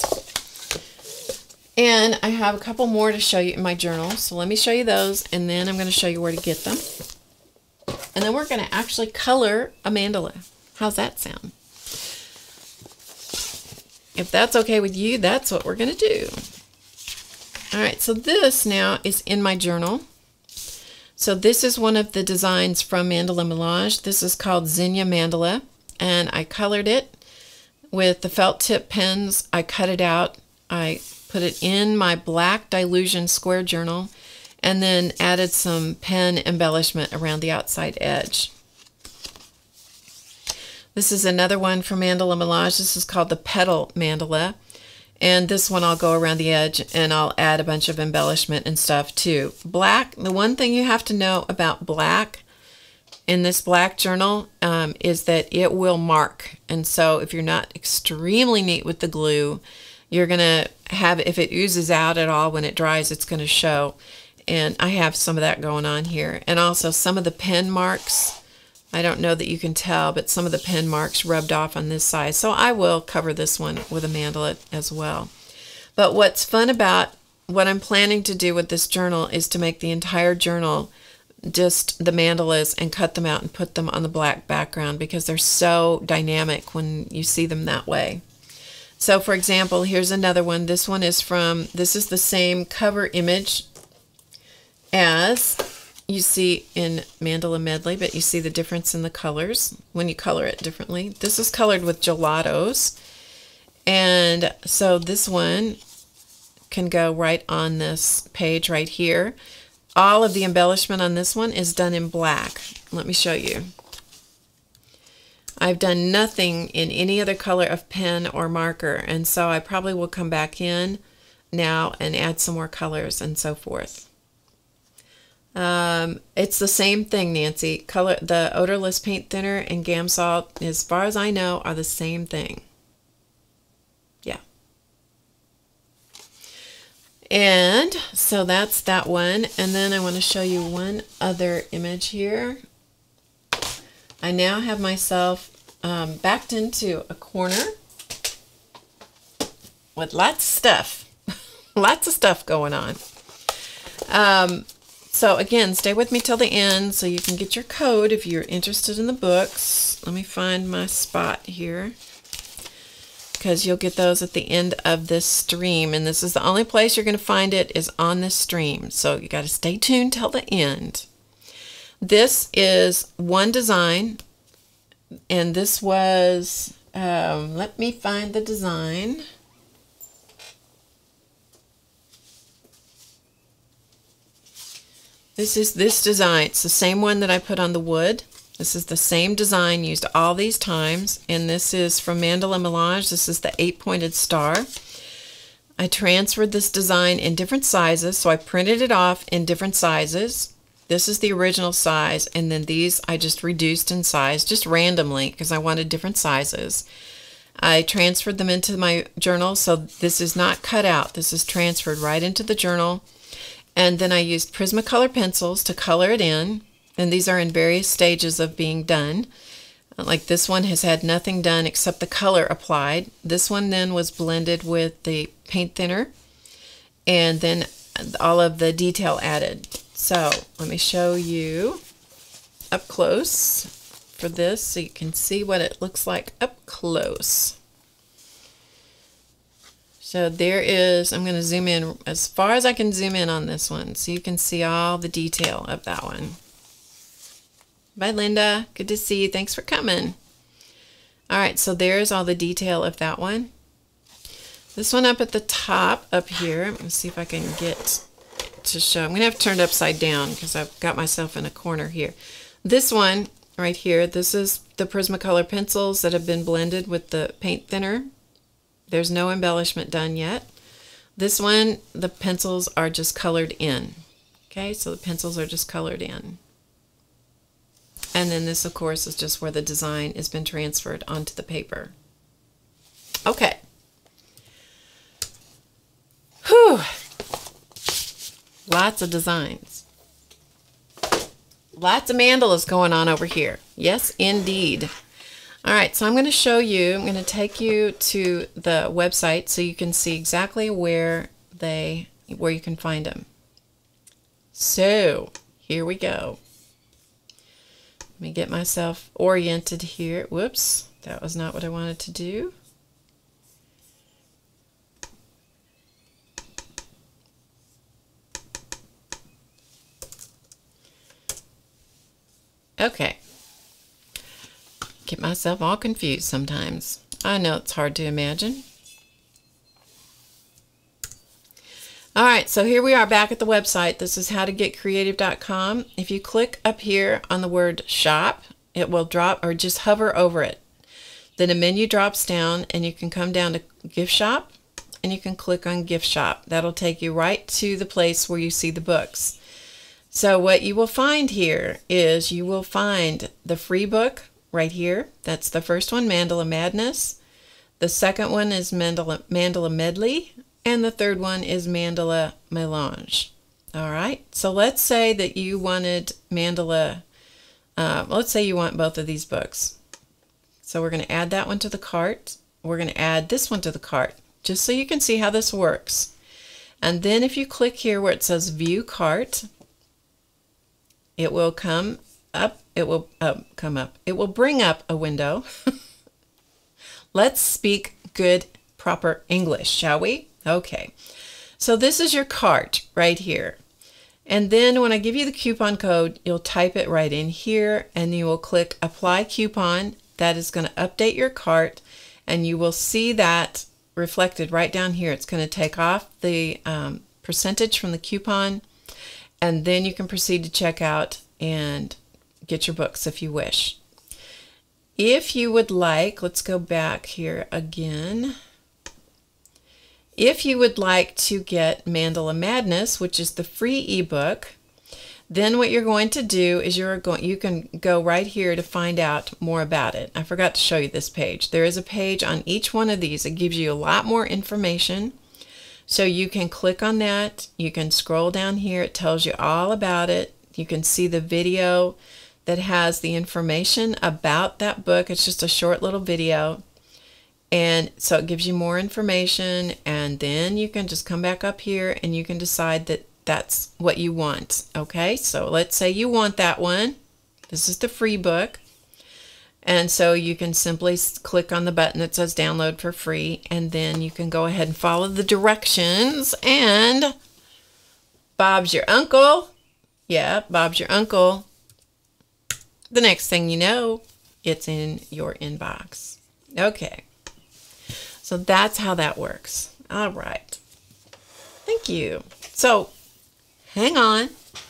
And I have a couple more to show you in my journal. So let me show you those, and then I'm going to show you where to get them. And then we're going to actually color a mandala. How's that sound? If that's okay with you, that's what we're going to do. All right, so this now is in my journal. So this is one of the designs from Mandala Melange. This is called Zinnia Mandala, and I colored it with the felt tip pens. I cut it out. I put it in my black Dylusion square journal, and then added some pen embellishment around the outside edge. This is another one from Mandala Melange. This is called the Petal Mandala. And this one I'll go around the edge and I'll add a bunch of embellishment and stuff too. Black, the one thing you have to know about black in this black journal um, is that it will mark. And so if you're not extremely neat with the glue, you're going to have, if it oozes out at all when it dries, it's going to show. And I have some of that going on here. And also some of the pen marks, I don't know that you can tell, but some of the pen marks rubbed off on this side. So I will cover this one with a mandala as well. But what's fun about what I'm planning to do with this journal is to make the entire journal just the mandalas and cut them out and put them on the black background, because they're so dynamic when you see them that way. So for example, here's another one. This one is from, this is the same cover image as you see in Mandala Medley, but you see the difference in the colors when you color it differently. This is colored with gelatos, and so this one can go right on this page right here. All of the embellishment on this one is done in black. Let me show you. I've done nothing in any other color of pen or marker, and so I probably will come back in now and add some more colors and so forth. Um, it's the same thing, Nancy. Color, the odorless paint thinner and Gamsol, as far as I know, are the same thing. Yeah. And so that's that one. And then I want to show you one other image here. I now have myself um, backed into a corner with lots of stuff. Lots of stuff going on. Um, So again, stay with me till the end so you can get your code if you're interested in the books. Let me find my spot here, because you'll get those at the end of this stream. And this is the only place you're going to find it is on this stream. So you got to stay tuned till the end. This is one design. And this was, um, let me find the design. This is this design. It's the same one that I put on the wood. This is the same design used all these times. And this is from Mandala Melange. This is the eight-pointed star. I transferred this design in different sizes. So I printed it off in different sizes. This is the original size. And then these I just reduced in size just randomly because I wanted different sizes. I transferred them into my journal. So this is not cut out. This is transferred right into the journal. And then I used Prismacolor pencils to color it in. And these are in various stages of being done. Like this one has had nothing done except the color applied. This one then was blended with the paint thinner. And then all of the detail added. So let me show you up close for this so you can see what it looks like up close. So there is, I'm going to zoom in as far as I can zoom in on this one so you can see all the detail of that one. Bye, Linda. Good to see you. Thanks for coming. All right, so there's all the detail of that one. This one up at the top up here, I'm going to see if I can get to show. I'm going to have to turn it upside down because I've got myself in a corner here. This one right here, this is the Prismacolor pencils that have been blended with the paint thinner. There's no embellishment done yet. This one, the pencils are just colored in. Okay, so the pencils are just colored in. And then this, of course, is just where the design has been transferred onto the paper. Okay. Whew. Lots of designs. Lots of mandalas going on over here. Yes, indeed. All right, so I'm going to show you, I'm going to take you to the website so you can see exactly where they, where you can find them. So here we go. Let me get myself oriented here. Whoops, that was not what I wanted to do. Okay. Get myself all confused sometimes. I know it's hard to imagine. All right, so here we are back at the website. This is how to get creative dot com. If you click up here on the word shop, it will drop, or just hover over it. Then a menu drops down and you can come down to gift shop and you can click on gift shop. That'll take you right to the place where you see the books. So what you will find here is you will find the free book right here. That's the first one, Mandala Madness. The second one is Mandala, Mandala Medley. And the third one is Mandala Melange. All right, so let's say that you wanted Mandala, uh, let's say you want both of these books. So we're going to add that one to the cart. We're going to add this one to the cart, just so you can see how this works. And then if you click here where it says View Cart, it will come up, it will uh, come up, it will bring up a window. Let's speak good, proper English, shall we? Okay, so this is your cart right here. And then when I give you the coupon code, you'll type it right in here and you will click Apply Coupon. That is going to update your cart and you will see that reflected right down here. It's going to take off the um, percentage from the coupon, and then you can proceed to check out and get your books if you wish. If you would like, let's go back here again. If you would like to get Mandala Madness, which is the free ebook, then what you're going to do is you're going, you can go right here to find out more about it. I forgot to show you this page. There is a page on each one of these. It gives you a lot more information. So you can click on that. You can scroll down here. It tells you all about it. You can see the video that has the information about that book. It's just a short little video. And so it gives you more information, and then you can just come back up here and you can decide that that's what you want. Okay, so let's say you want that one. This is the free book. And so you can simply click on the button that says download for free, and then you can go ahead and follow the directions, and Bob's your uncle. Yeah, Bob's your uncle. The next thing you know, it's in your inbox. Okay. So that's how that works. All right. Thank you. So hang on.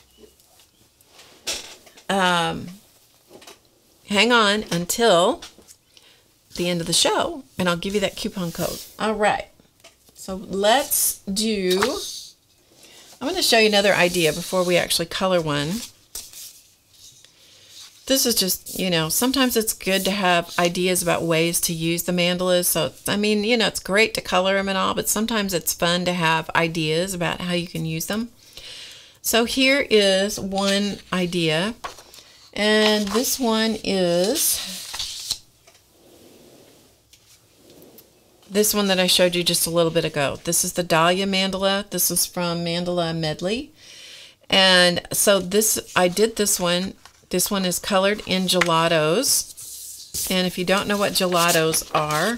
Um, hang on until the end of the show, and I'll give you that coupon code. All right. So let's do, I'm going to show you another idea before we actually color one. This is just, you know, sometimes it's good to have ideas about ways to use the mandalas. So, I mean, you know, it's great to color them and all, but sometimes it's fun to have ideas about how you can use them. So here is one idea, and this one is this one that I showed you just a little bit ago. This is the Dahlia mandala. This is from Mandala Medley. And so this, I did this one. This one is colored in gelatos, and if you don't know what gelatos are,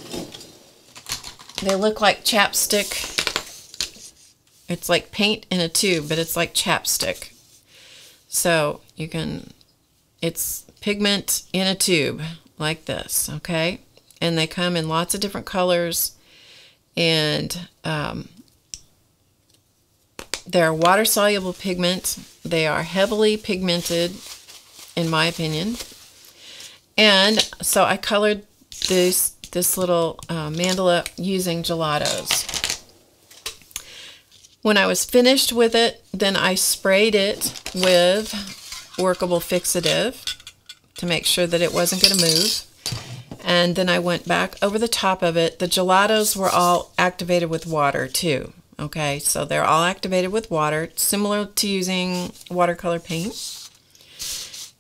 they look like chapstick. It's like paint in a tube, but it's like chapstick. So you can, it's pigment in a tube like this, okay? And they come in lots of different colors, and um, they're water-soluble pigment. They are heavily pigmented, in my opinion. And so I colored this this little uh, mandala using gelatos. When I was finished with it, then I sprayed it with workable fixative to make sure that it wasn't going to move. And then I went back over the top of it. The gelatos were all activated with water too. Okay, so they're all activated with water, similar to using watercolor paint.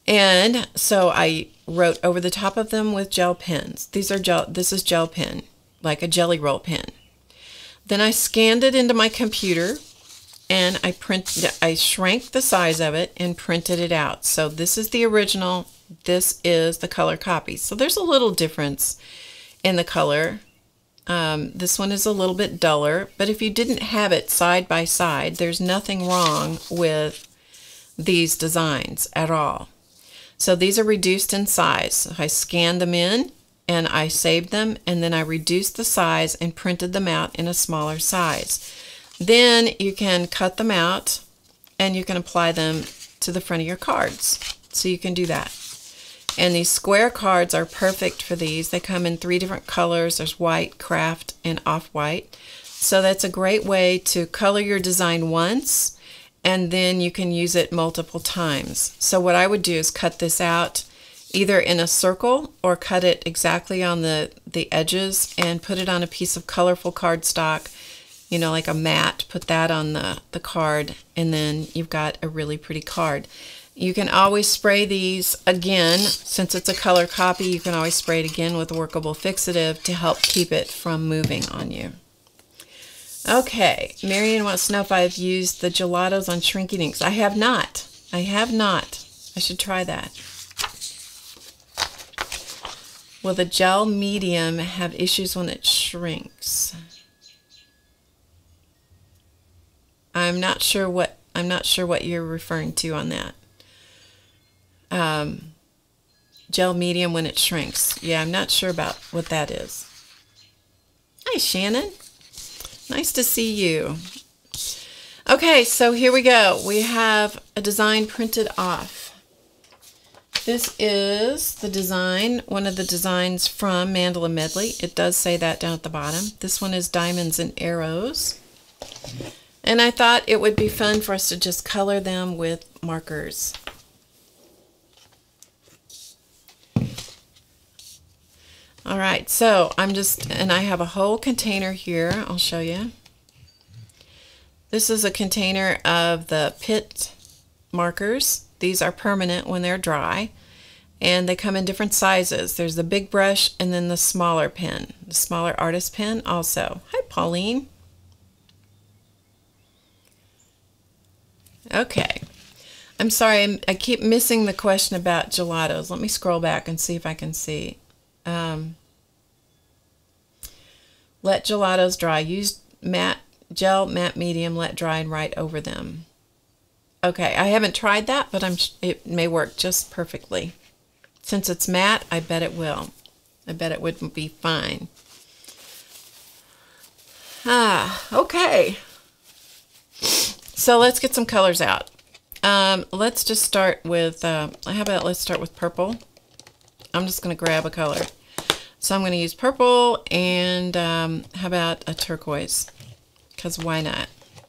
And so I wrote over the top of them with gel pens. These are gel, this is gel pen, like a jelly roll pen. Then I scanned it into my computer and I print, I shrank the size of it and printed it out. So this is the original, this is the color copy. So there's a little difference in the color. Um, this one is a little bit duller, but if you didn't have it side by side, there's nothing wrong with these designs at all. So these are reduced in size. I scanned them in and I saved them, and then I reduced the size and printed them out in a smaller size. Then you can cut them out and you can apply them to the front of your cards. So you can do that. And these square cards are perfect for these. They come in three different colors. There's white, craft, and off-white. So that's a great way to color your design once, and then you can use it multiple times. So what I would do is cut this out either in a circle or cut it exactly on the, the edges and put it on a piece of colorful cardstock, you know, like a mat. Put that on the, the card, and then you've got a really pretty card. You can always spray these again. Since it's a color copy, you can always spray it again with a workable fixative to help keep it from moving on you. Okay, Marion wants to know if I've used the gelatos on shrinking inks. I have not. I have not. I should try that. Will the gel medium have issues when it shrinks? I'm not sure what I'm not sure what you're referring to on that. Um, gel medium when it shrinks. Yeah, I'm not sure about what that is. Hi, Shannon. Nice to see you. Okay, so here we go. We have a design printed off. This is the design, one of the designs from Mandala Medley. It does say that down at the bottom. This one is Diamonds and Arrows. And I thought it would be fun for us to just color them with markers. All right, so I'm just, and I have a whole container here. I'll show you. This is a container of the Pitt markers. These are permanent when they're dry, and they come in different sizes. There's the big brush and then the smaller pen, the smaller artist pen also. Hi, Pauline. Okay. I'm sorry, I'm, I keep missing the question about gelatos. Let me scroll back and see if I can see. Um, let gelatos dry. Use matte gel, matte medium, let dry, and write over them. Okay, I haven't tried that, but I'm it may work just perfectly. Since it's matte, I bet it will. I bet it would be fine. Ah, okay. So let's get some colors out. Um, let's just start with, uh, how about let's start with purple. I'm just going to grab a color. So I'm going to use purple, and um, how about a turquoise? Because why not?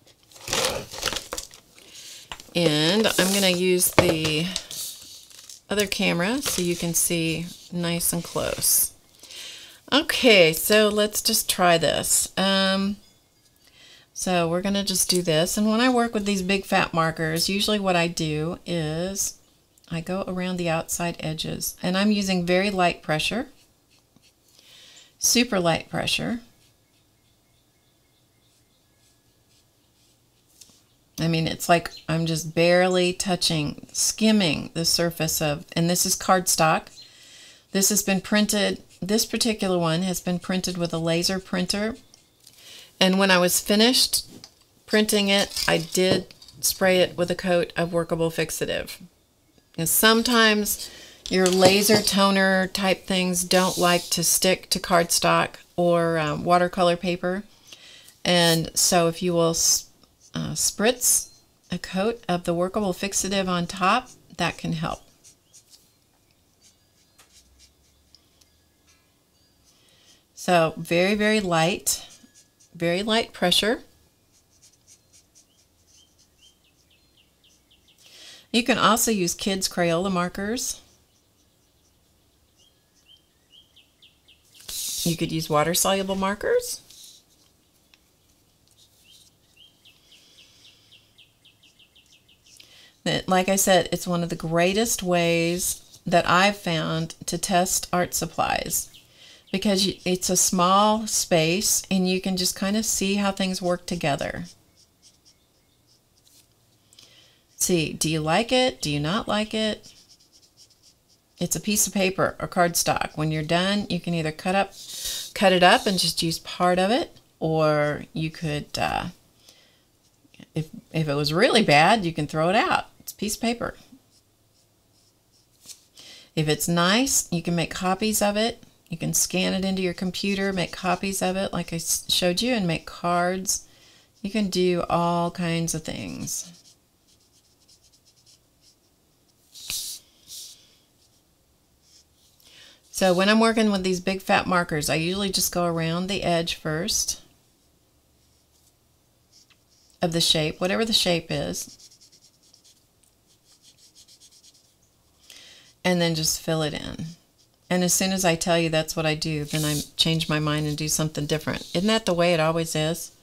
And I'm going to use the other camera so you can see nice and close. Okay, so let's just try this. Um, so we're going to just do this. And when I work with these big fat markers, usually what I do is I go around the outside edges, and I'm using very light pressure, super light pressure. I mean, it's like I'm just barely touching, skimming the surface of, and this is cardstock. This has been printed, this particular one has been printed with a laser printer. And when I was finished printing it, I did spray it with a coat of workable fixative. And sometimes your laser toner type things don't like to stick to cardstock or um, watercolor paper. And so if you will uh, spritz a coat of the workable fixative on top, that can help. So very, very light, very light pressure. You can also use kids' Crayola markers. You could use water-soluble markers. it, like I said, it's one of the greatest ways that I've found to test art supplies, because it's a small space and you can just kind of see how things work together. See, do you like it? Do you not like it? It's a piece of paper or cardstock. When you're done, you can either cut up, cut it up and just use part of it, or you could, uh, if, if it was really bad, you can throw it out. It's a piece of paper. If it's nice, you can make copies of it. You can scan it into your computer, make copies of it like I showed you, and make cards. You can do all kinds of things. So when I'm working with these big fat markers, I usually just go around the edge first of the shape, whatever the shape is, and then just fill it in. And as soon as I tell you that's what I do, then I change my mind and do something different. Isn't that the way it always is?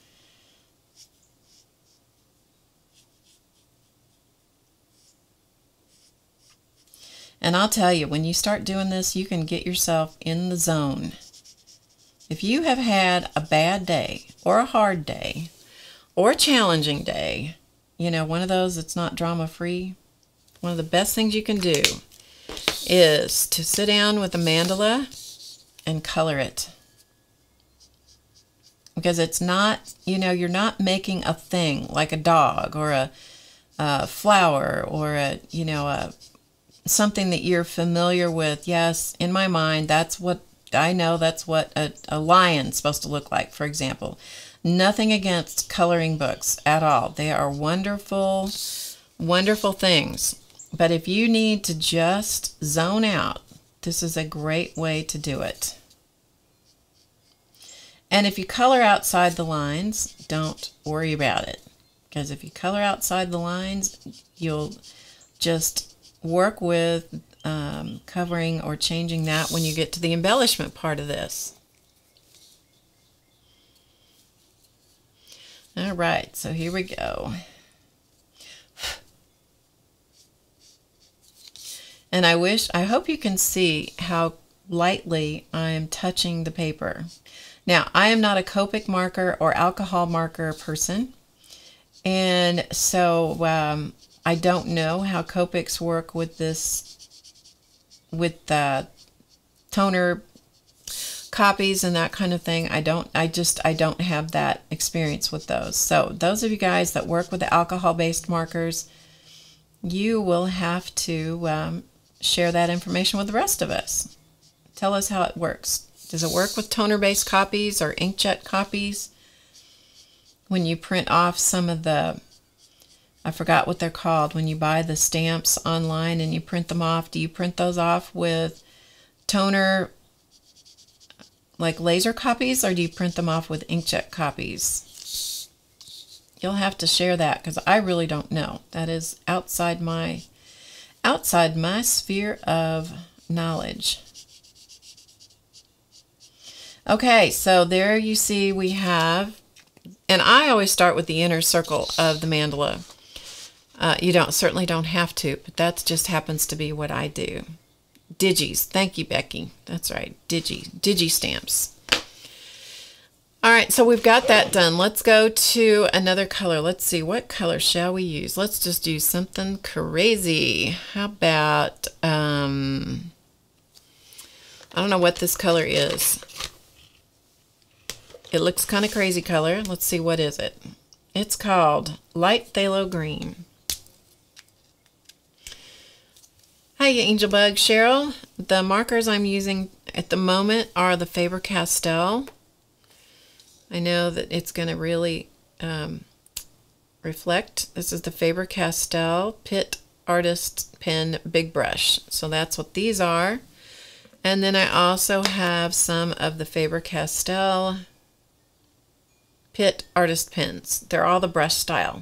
And I'll tell you, when you start doing this, you can get yourself in the zone. If you have had a bad day or a hard day or a challenging day, you know, one of those that's not drama-free, one of the best things you can do is to sit down with a mandala and color it. Because it's not, you know, you're not making a thing like a dog or a, a flower or a, you know, a something that you're familiar with. Yes, in my mind, that's what I know, that's what a, a lion's supposed to look like, for example. Nothing against coloring books at all. They are wonderful, wonderful things. But if you need to just zone out, this is a great way to do it. And if you color outside the lines, don't worry about it. Because if you color outside the lines, you'll just work with um, covering or changing that when you get to the embellishment part of this. All right, so here we go. And I wish, I hope you can see how lightly I am touching the paper. Now, I am not a Copic marker or alcohol marker person, and so um, I don't know how Copics work with this, with the toner copies and that kind of thing. I don't, I just, I don't have that experience with those. So those of you guys that work with the alcohol-based markers, you will have to um, share that information with the rest of us. Tell us how it works. Does it work with toner-based copies or inkjet copies? When you print off some of the, I forgot what they're called, when you buy the stamps online and you print them off, do you print those off with toner, like laser copies, or do you print them off with inkjet copies? You'll have to share that, because I really don't know. That is outside my outside my sphere of knowledge. Okay, so there you see we have, and I always start with the inner circle of the mandala. Uh, you don't certainly don't have to, but that just happens to be what I do. Digis. Thank you, Becky. That's right. Digi. Digi stamps. All right, so we've got that done. Let's go to another color. Let's see, what color shall we use? Let's just do something crazy. How about, um, I don't know what this color is. It looks kind of crazy color. Let's see, what is it? It's called Light Phthalo Green. Hi, Angel Bug. Cheryl, the markers I'm using at the moment are the Faber-Castell. I know that it's going to really um, reflect. This is the Faber-Castell Pitt Artist Pen Big Brush. So that's what these are. And then I also have some of the Faber-Castell Pitt Artist Pens. They're all the brush style.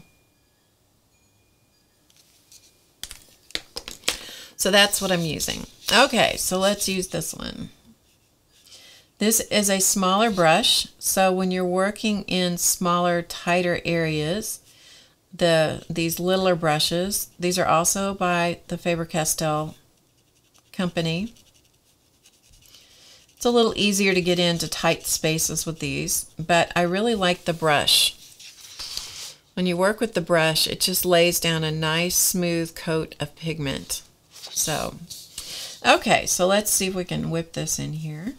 So that's what I'm using. Okay, so let's use this one. This is a smaller brush, so when you're working in smaller, tighter areas, the these littler brushes. These are also by the Faber-Castell company. It's a little easier to get into tight spaces with these, but I really like the brush. When you work with the brush, it just lays down a nice smooth coat of pigment. So, okay, so let's see if we can whip this in here.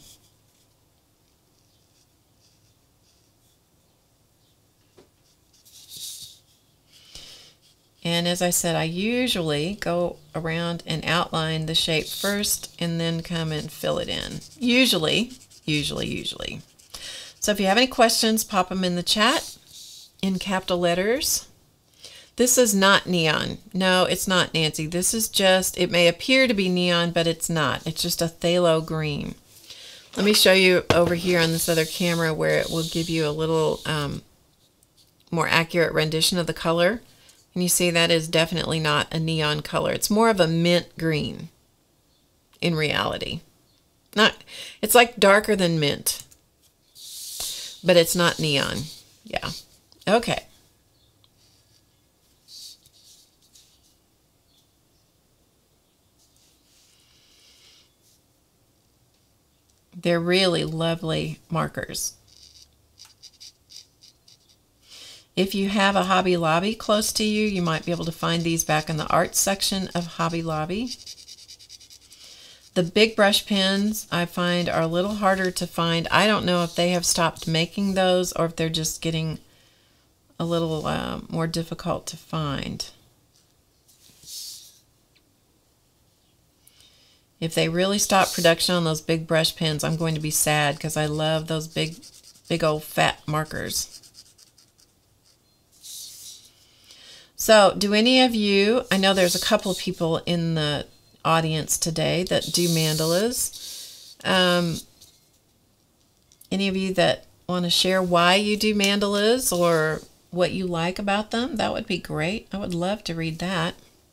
And as I said, I usually go around and outline the shape first and then come and fill it in. Usually, usually, usually. So if you have any questions, pop them in the chat in capital letters. This is not neon. No, it's not, Nancy. This is just, it may appear to be neon, but it's not. It's just a phthalo green. Let me show you over here on this other camera where it will give you a little um, more accurate rendition of the color. And you see that is definitely not a neon color. It's more of a mint green in reality. Not, it's like darker than mint, but it's not neon. Yeah. Okay. They're really lovely markers. If you have a Hobby Lobby close to you, you might be able to find these back in the art section of Hobby Lobby. The big brush pens I find are a little harder to find. I don't know if they have stopped making those or if they're just getting a little uh, more difficult to find. If they really stop production on those big brush pens, I'm going to be sad because I love those big, big old fat markers. So, do any of you, I know there's a couple of people in the audience today that do mandalas. Um, any of you that want to share why you do mandalas or what you like about them? That would be great. I would love to read that.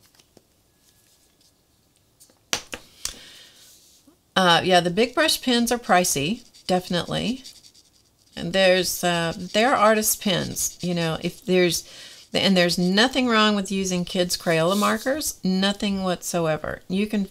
Uh, yeah, the big brush pens are pricey, definitely. And there's, uh, there are artist pens, you know, if there's, and there's nothing wrong with using kids' Crayola markers, nothing whatsoever. You can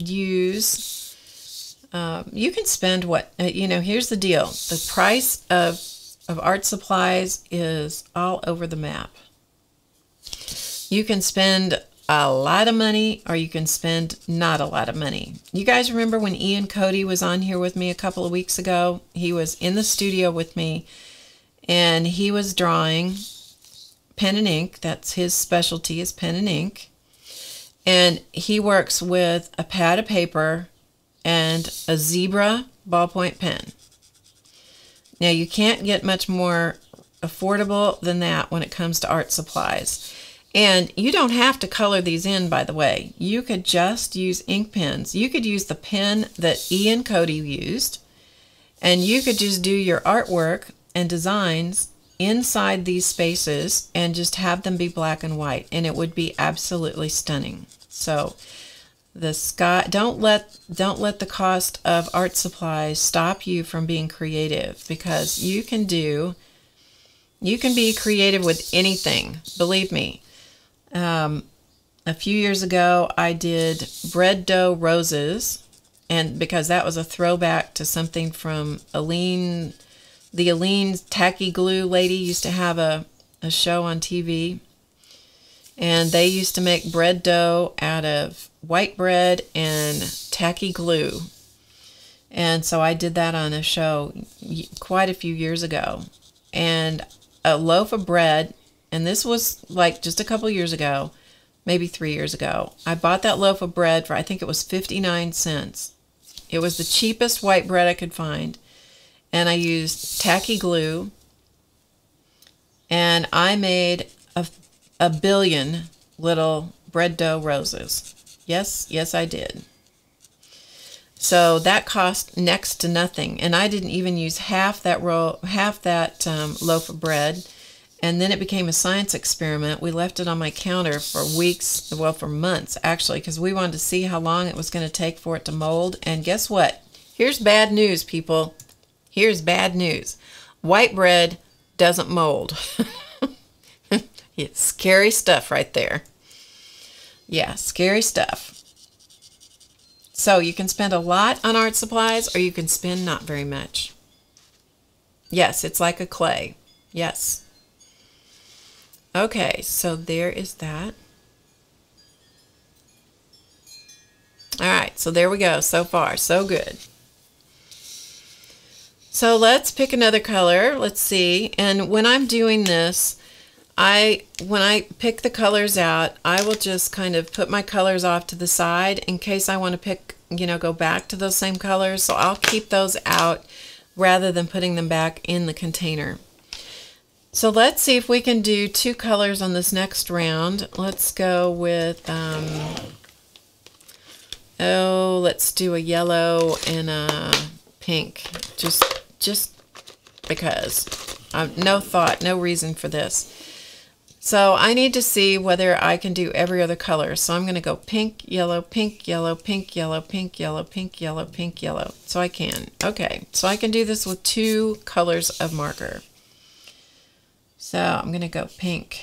use, uh, you can spend what, uh, you know, here's the deal. The price of, of art supplies is all over the map. You can spend a lot of money or you can spend not a lot of money. You guys remember when Ian Cody was on here with me a couple of weeks ago? He was in the studio with me and he was drawing pen and ink. That's his specialty, is pen and ink. And he works with a pad of paper and a zebra ballpoint pen. Now you can't get much more affordable than that when it comes to art supplies. And you don't have to color these in, by the way. You could just use ink pens. You could use the pen that Ian Cody used, and you could just do your artwork and designs inside these spaces and just have them be black and white, and it would be absolutely stunning. So the sky, don't let don't let the cost of art supplies stop you from being creative, because you can do you can be creative with anything, believe me. Um, a few years ago I did bread dough roses, and because that was a throwback to something from Aline. The Aline Tacky Glue lady used to have a, a show on T V, and they used to make bread dough out of white bread and tacky glue. And so I did that on a show quite a few years ago. And a loaf of bread, and this was like just a couple years ago, maybe three years ago. I bought that loaf of bread for, I think it was fifty-nine cents. It was the cheapest white bread I could find. And I used tacky glue, and I made a, a billion little bread dough roses. Yes, yes I did. So that cost next to nothing, and I didn't even use half that roll, half that um, loaf of bread. And then it became a science experiment. We left it on my counter for weeks, well, for months actually, because we wanted to see how long it was going to take for it to mold. And guess what? Here's bad news, people. Here's bad news. White bread doesn't mold. It's scary stuff right there. Yeah, scary stuff. So you can spend a lot on art supplies, or you can spend not very much. Yes, it's like a clay. Yes. Okay, so there is that. All right, so there we go. So far, so good. So let's pick another color. Let's see. And when I'm doing this, I when I pick the colors out, I will just kind of put my colors off to the side in case I want to pick, you know, go back to those same colors. So I'll keep those out rather than putting them back in the container. So let's see if we can do two colors on this next round. Let's go with, um, oh, let's do a yellow and a pink. Just, just because. Uh, no thought, no reason for this. So I need to see whether I can do every other color. So I'm going to go pink, yellow, pink, yellow, pink, yellow, pink, yellow, pink, yellow, pink, yellow. So I can. Okay, so I can do this with two colors of marker. So I'm going to go pink.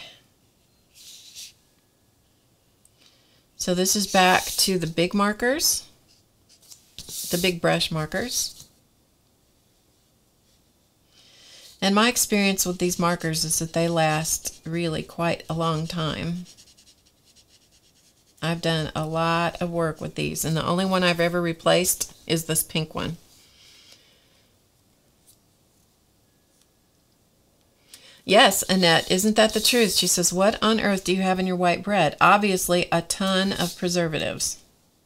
So this is back to the big markers, the big brush markers. And my experience with these markers is that they last really quite a long time. I've done a lot of work with these, and the only one I've ever replaced is this pink one. Yes, Annette, isn't that the truth? She says, what on earth do you have in your white bread? Obviously, a ton of preservatives.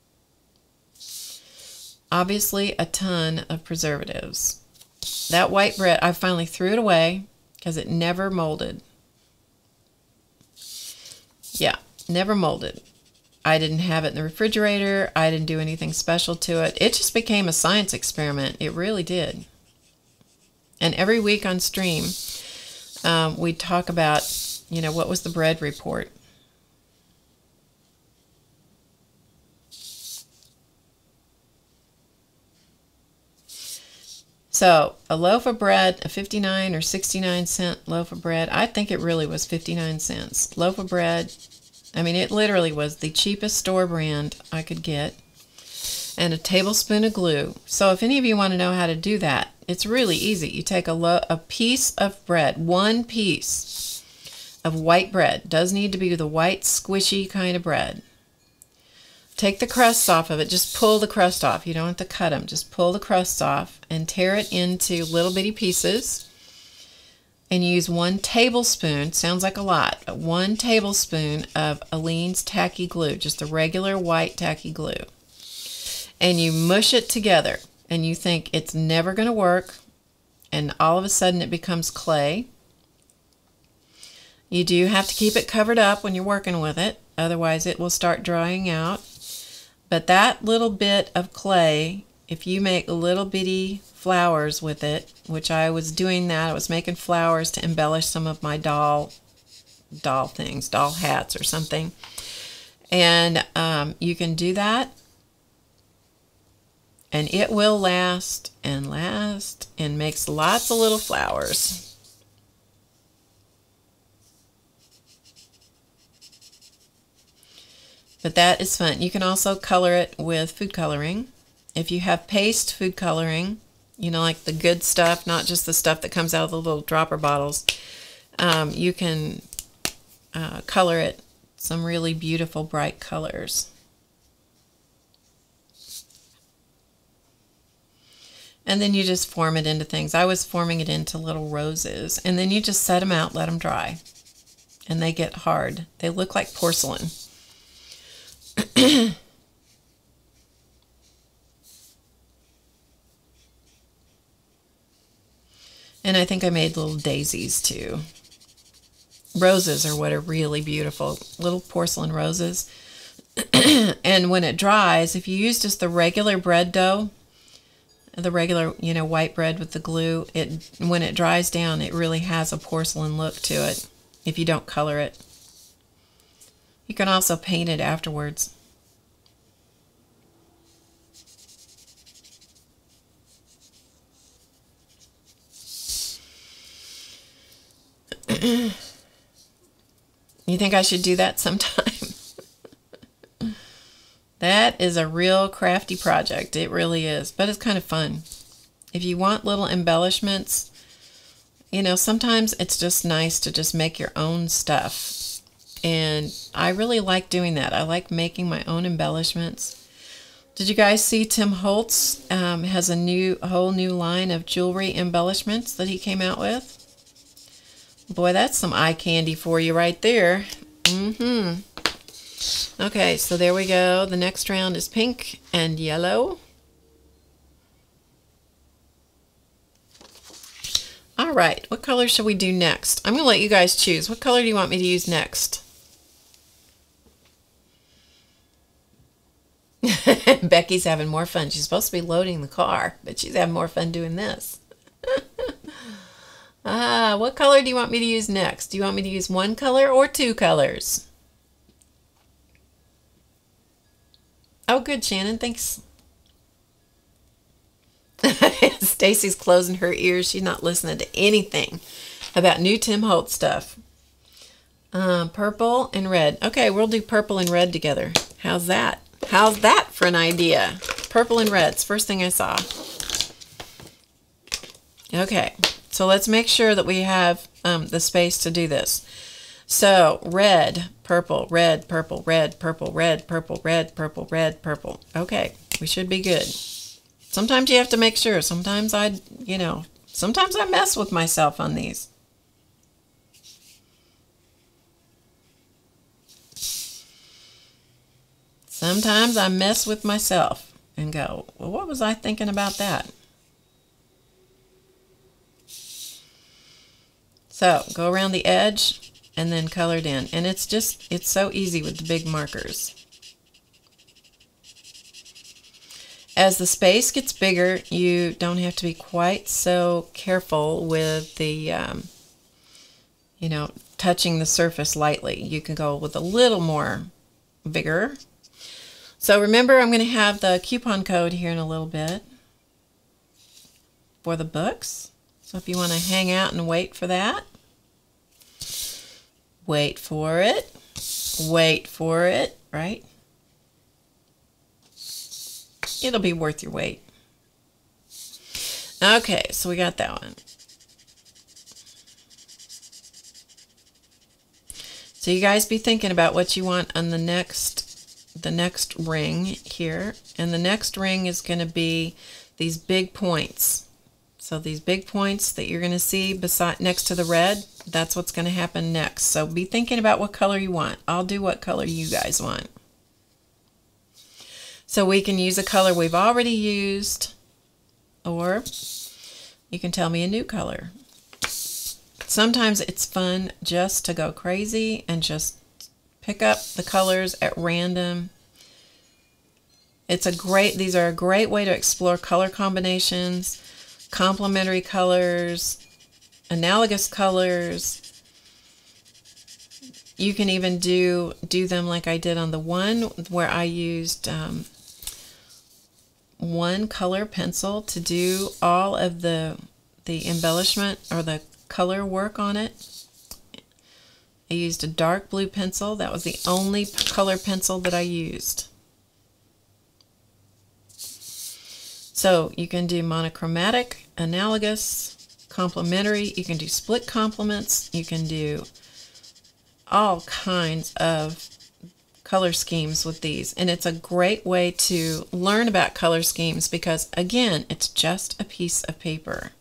Obviously, a ton of preservatives. That white bread, I finally threw it away because it never molded. Yeah, never molded. I didn't have it in the refrigerator. I didn't do anything special to it. It just became a science experiment. It really did. And every week on stream, um, we talk about, you know, what was the bread report. So a loaf of bread, a fifty-nine or sixty-nine cent loaf of bread, I think it really was fifty-nine cents. Loaf of bread, I mean, it literally was the cheapest store brand I could get. And a tablespoon of glue. So if any of you want to know how to do that, it's really easy. You take a, lo a piece of bread, one piece of white bread. Does need to be the white, squishy kind of bread. Take the crusts off of it. Just pull the crust off. You don't have to cut them. Just pull the crusts off and tear it into little bitty pieces. And use one tablespoon, sounds like a lot, but one tablespoon of Aleene's tacky glue, just a regular white tacky glue. And you mush it together. And you think it's never going to work. And all of a sudden it becomes clay. You do have to keep it covered up when you're working with it. Otherwise it will start drying out. But that little bit of clay, if you make little bitty flowers with it, which I was doing that, I was making flowers to embellish some of my doll doll things, doll hats or something. And um, you can do that. And it will last and last and makes lots of little flowers. But that is fun. You can also color it with food coloring. If you have paste food coloring, you know, like the good stuff, not just the stuff that comes out of the little dropper bottles, um, you can uh, color it some really beautiful bright colors. And then you just form it into things. I was forming it into little roses. And then you just set them out, let them dry. And they get hard. They look like porcelain. And I think I made little daisies too. Roses are what are really beautiful. Little porcelain roses. And when it dries, if you use just the regular bread dough, the regular, you know, white bread with the glue, it when it dries down, it really has a porcelain look to it if you don't color it. You can also paint it afterwards. You think I should do that sometime? That is a real crafty project. It really is, but it's kind of fun. If you want little embellishments, you know, sometimes it's just nice to just make your own stuff. And I really like doing that. I like making my own embellishments. Did you guys see Tim Holtz um, has a new, a whole new line of jewelry embellishments that he came out with? Boy, that's some eye candy for you right there. Mm-hmm. Okay, so there we go. The next round is pink and yellow. All right, what color should we do next? I'm going to let you guys choose. What color do you want me to use next? Becky's having more fun. She's supposed to be loading the car, but she's having more fun doing this. Ah, what color do you want me to use next? Do you want me to use one color or two colors? Oh, good, Shannon. Thanks. Stacy's closing her ears. She's not listening to anything about new Tim Holtz stuff. Um, purple and red. Okay, we'll do purple and red together. How's that? How's that for an idea? Purple and red. It's the first thing I saw. Okay, so let's make sure that we have um, the space to do this. So red, purple, red, purple, red, purple, red, purple, red, purple, red, purple. Okay, we should be good. Sometimes you have to make sure. Sometimes I, you know, sometimes I mess with myself on these. Sometimes I mess with myself and go, well, what was I thinking about that? So go around the edge and then color it in. And it's just, it's so easy with the big markers. As the space gets bigger, you don't have to be quite so careful with the, um, you know, touching the surface lightly. You can go with a little more vigor. So remember, I'm going to have the coupon code here in a little bit for the books. So if you want to hang out and wait for that, wait for it, wait for it, right? It'll be worth your wait. Okay, so we got that one. So you guys be thinking about what you want on the next the next ring here. And the next ring is going to be these big points. So these big points that you're going to see beside next to the red, that's what's going to happen next. So be thinking about what color you want. I'll do what color you guys want. So we can use a color we've already used, or you can tell me a new color. Sometimes it's fun just to go crazy and just pick up the colors at random. It's a great, these are a great way to explore color combinations, complementary colors, analogous colors. You can even do do them like I did on the one where I used um, one color pencil to do all of the the embellishment or the color work on it. I used a dark blue pencil. That was the only color pencil that I used. So you can do monochromatic, analogous, complementary. You can do split complements. You can do all kinds of color schemes with these. And it's a great way to learn about color schemes because, again, it's just a piece of paper.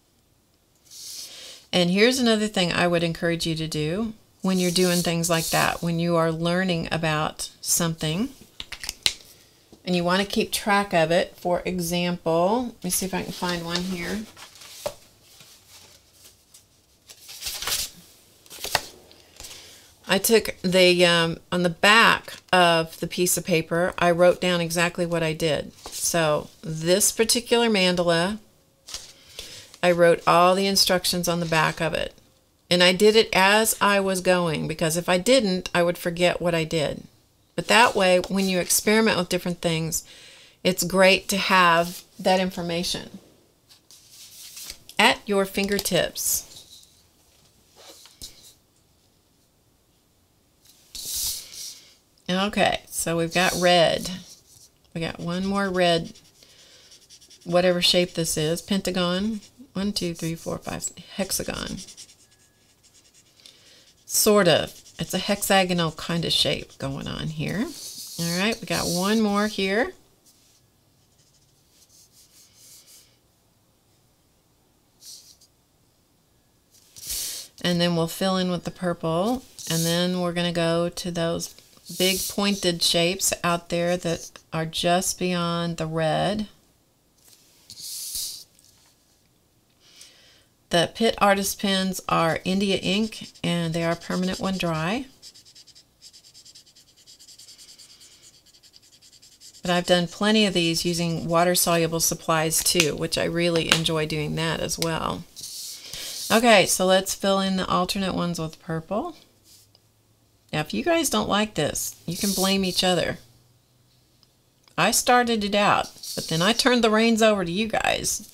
And here's another thing I would encourage you to do when you're doing things like that, when you are learning about something and you want to keep track of it. For example, let me see if I can find one here. I took the, um, on the back of the piece of paper, I wrote down exactly what I did. So this particular mandala, I wrote all the instructions on the back of it. And I did it as I was going, because if I didn't, I would forget what I did. But that way, when you experiment with different things, it's great to have that information at your fingertips. Okay, so we've got red. We got one more red, whatever shape this is, pentagon. One, two, three, four, five, hexagon. Sort of. It's a hexagonal kind of shape going on here. All right, we got one more here. And then we'll fill in with the purple. And then we're going to go to those big pointed shapes out there that are just beyond the red. The Pitt Artist Pens are India ink, and they are permanent when dry. But I've done plenty of these using water-soluble supplies too, which I really enjoy doing that as well. Okay, so let's fill in the alternate ones with purple. Now, if you guys don't like this, you can blame each other. I started it out, but then I turned the reins over to you guys.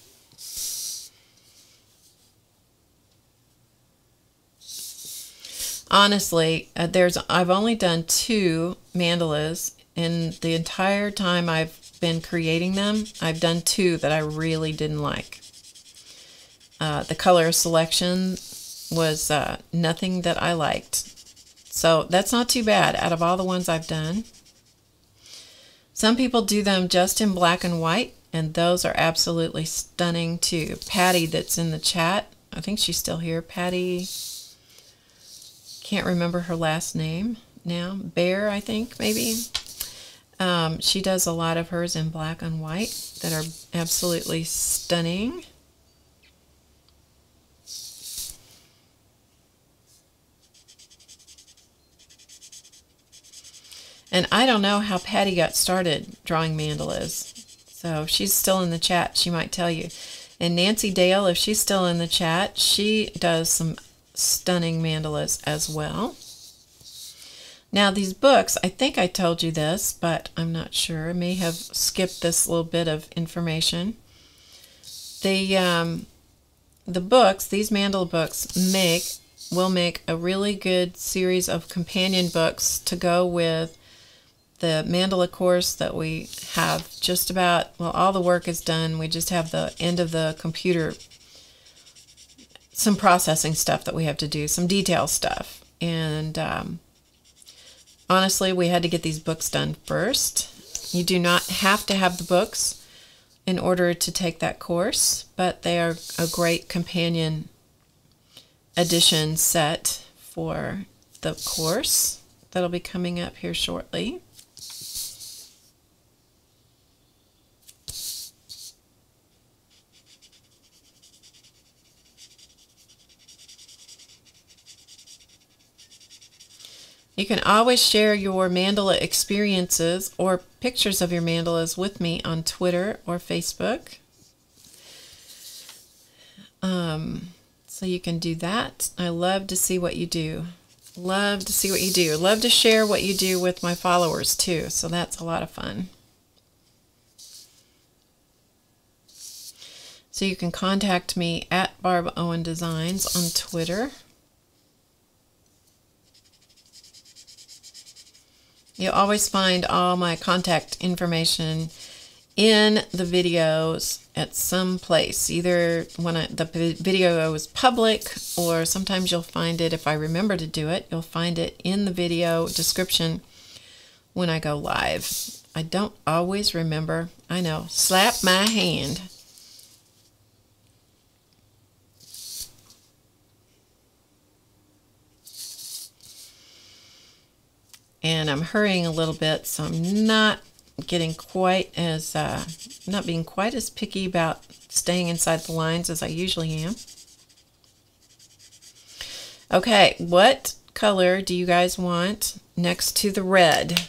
Honestly, uh, there's I've only done two mandalas in the entire time I've been creating them. I've done two that I really didn't like. Uh, the color selection was uh, nothing that I liked. So that's not too bad out of all the ones I've done. Some people do them just in black and white, and those are absolutely stunning too. Patty, that's in the chat, I think she's still here. Patty, can't remember her last name now. Bear, I think, maybe. Um, she does a lot of hers in black and white that are absolutely stunning. And I don't know how Patty got started drawing mandalas. So if she's still in the chat, she might tell you. And Nancy Dale, if she's still in the chat, she does some stunning mandalas as well. Now these books, I think I told you this, but I'm not sure. I may have skipped this little bit of information. The, um, the books, these mandala books, make will make a really good series of companion books to go with the mandala course that we have just about, well, all the work is done. We just have the end of the computer, some processing stuff that we have to do, some detail stuff. And um, honestly, we had to get these books done first. You do not have to have the books in order to take that course, but they are a great companion edition set for the course that'll be coming up here shortly. You can always share your mandala experiences or pictures of your mandalas with me on Twitter or Facebook. Um, so you can do that. I love to see what you do. Love to see what you do. Love to share what you do with my followers too. So that's a lot of fun. So you can contact me at Barb Owen Designs on Twitter. You'll always find all my contact information in the videos at some place, either when I, the video is public, or sometimes you'll find it, if I remember to do it, you'll find it in the video description when I go live. I don't always remember. I know. Slap my hand. And I'm hurrying a little bit, so I'm not getting quite as, uh, not being quite as picky about staying inside the lines as I usually am. Okay, what color do you guys want next to the red?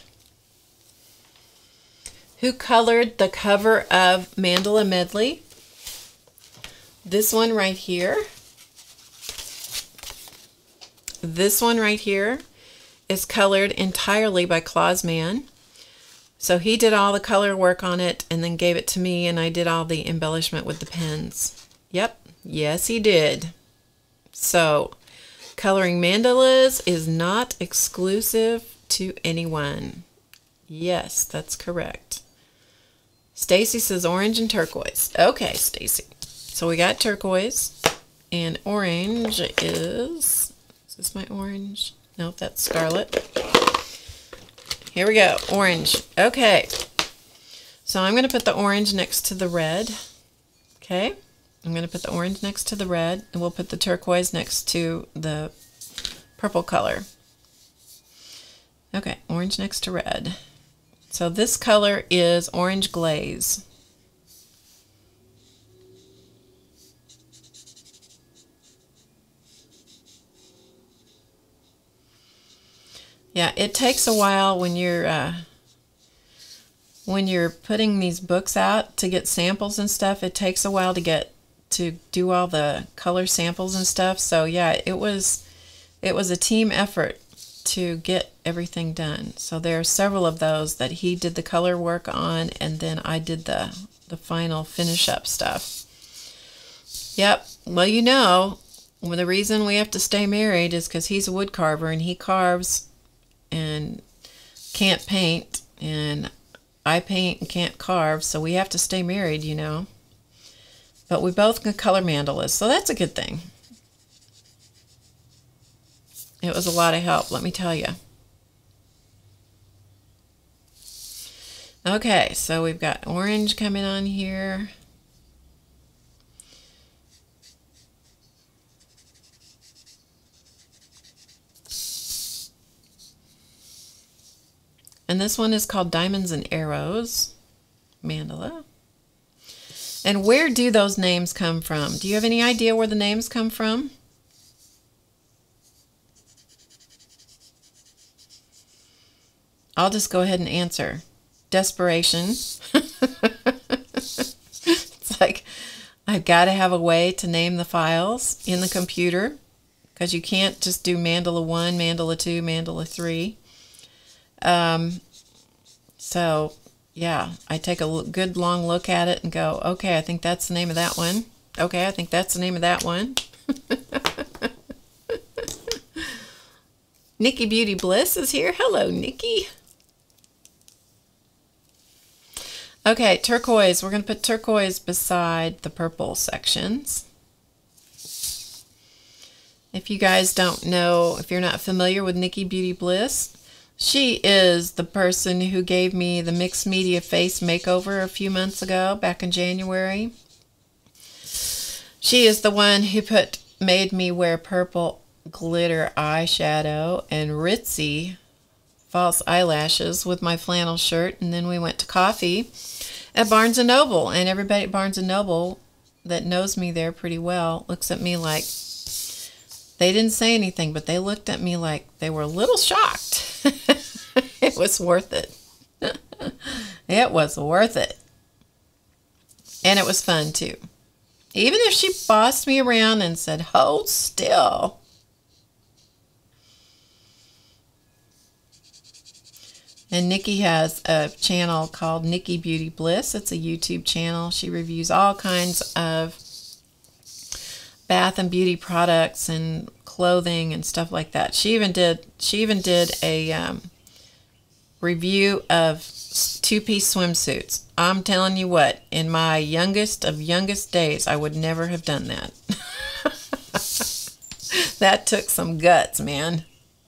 Who colored the cover of Mandala Medley? This one right here. This one right here is colored entirely by Claus Mann. So he did all the color work on it and then gave it to me, and I did all the embellishment with the pens. Yep, yes he did. So coloring mandalas is not exclusive to anyone. Yes, that's correct. Stacy says orange and turquoise. Okay, Stacy. So we got turquoise, and orange is, is this my orange? No, that's scarlet. Here we go, orange. Okay. So I'm going to put the orange next to the red. Okay. I'm going to put the orange next to the red, and we'll put the turquoise next to the purple color. Okay, orange next to red. So this color is orange glaze. Yeah, it takes a while when you're uh, when you're putting these books out to get samples and stuff. It takes a while to get to do all the color samples and stuff. So yeah, it was it was a team effort to get everything done. So there are several of those that he did the color work on, and then I did the the final finish up stuff. Yep. Well, you know, well, the reason we have to stay married is because he's a wood carver and he carves and can't paint, and I paint and can't carve, so we have to stay married, you know. But we both can color mandalas, so that's a good thing. It was a lot of help, let me tell you. Okay, so we've got orange coming on here. And this one is called Diamonds and Arrows mandala. And where do those names come from? Do you have any idea where the names come from? I'll just go ahead and answer. Desperation. It's like, I've got to have a way to name the files in the computer, because you can't just do mandala one, mandala two, mandala three. Um, so, yeah, I take a good long look at it and go, okay, I think that's the name of that one. Okay, I think that's the name of that one. Nikki Beauty Bliss is here. Hello, Nikki. Okay, turquoise. We're going to put turquoise beside the purple sections. If you guys don't know, if you're not familiar with Nikki Beauty Bliss, she is the person who gave me the mixed media face makeover a few months ago, back in January. She is the one who put made me wear purple glitter eyeshadow and ritzy false eyelashes with my flannel shirt, and then we went to coffee at Barnes and Noble, and everybody at Barnes and Noble that knows me there pretty well looks at me like, they didn't say anything, but they looked at me like they were a little shocked. It was worth it. It was worth it. And it was fun too. Even if she bossed me around and said, hold still. And Nikki has a channel called Nikki Beauty Bliss. It's a YouTube channel. She reviews all kinds of bath and beauty products and clothing and stuff like that. She even did she even did a um, review of two-piece swimsuits. I'm telling you what, in my youngest of youngest days, I would never have done that. That took some guts, man.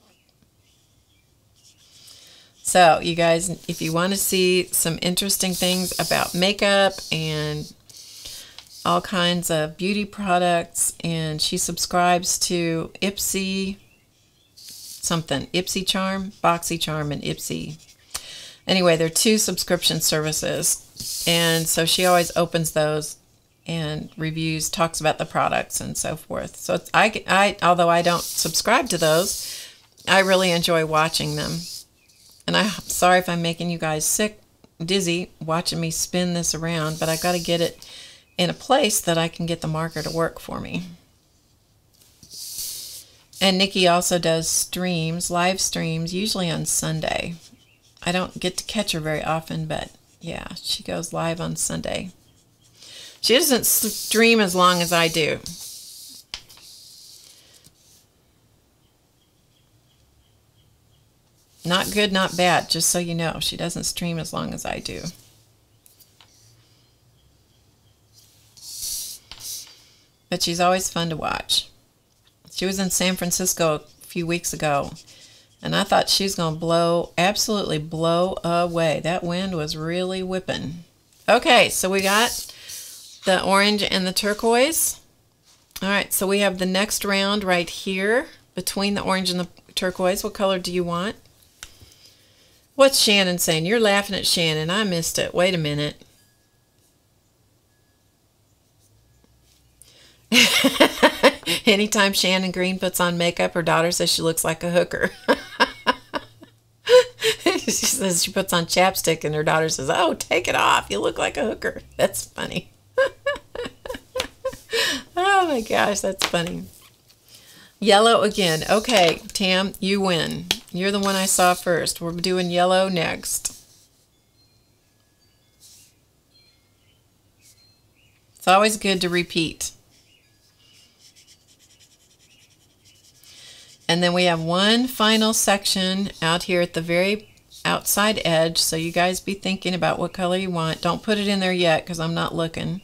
So, you guys, if you want to see some interesting things about makeup and all kinds of beauty products, and she subscribes to Ipsy something, Ipsy Charm, Boxy Charm, and Ipsy. Anyway, they're two subscription services, and so she always opens those and reviews, talks about the products and so forth. So it's, I, I, although I don't subscribe to those, I really enjoy watching them. And I'm sorry if I'm making you guys sick, dizzy, watching me spin this around, but I got to get it in a place that I can get the marker to work for me. And Nikki also does streams, live streams, usually on Sunday. I don't get to catch her very often, but yeah, she goes live on Sunday. She doesn't stream as long as I do. Not good, not bad, just so you know. She doesn't stream as long as I do. But she's always fun to watch. She was in San Francisco a few weeks ago, and I thought she was going to blow, absolutely blow away. That wind was really whipping. Okay, so we got the orange and the turquoise. All right, so we have the next round right here between the orange and the turquoise. What color do you want? What's Shannon saying? You're laughing at Shannon. I missed it. Wait a minute. Anytime Shannon Green puts on makeup, her daughter says she looks like a hooker. She says she puts on chapstick and her daughter says, oh, take it off. You look like a hooker. That's funny. Oh my gosh, that's funny. Yellow again. Okay, Tam, you win. You're the one I saw first. We're doing yellow next. It's always good to repeat. And then we have one final section out here at the very outside edge. So you guys be thinking about what color you want. Don't put it in there yet because I'm not looking.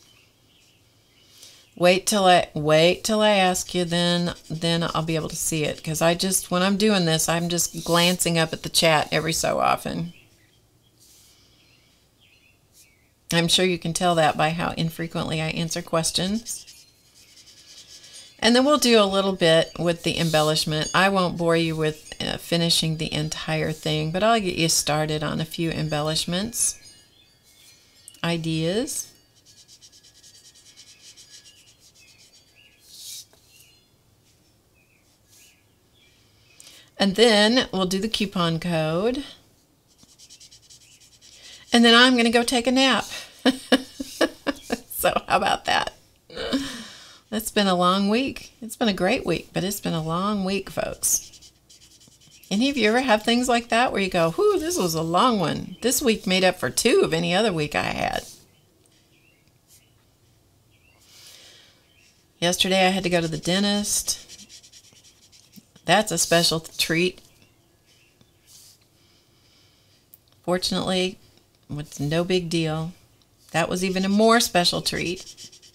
Wait till I wait till I ask you, then then I'll be able to see it. Because I just, when I'm doing this, I'm just glancing up at the chat every so often. I'm sure you can tell that by how infrequently I answer questions. And then we'll do a little bit with the embellishment. I won't bore you with uh, finishing the entire thing, but I'll get you started on a few embellishments, ideas. And then we'll do the coupon code. And then I'm going to go take a nap. So how about that? It's been a long week. It's been a great week, but it's been a long week, folks. Any of you ever have things like that where you go, whew, this was a long one. This week made up for two of any other week I had. Yesterday I had to go to the dentist. That's a special treat. Fortunately, it's no big deal. That was even a more special treat.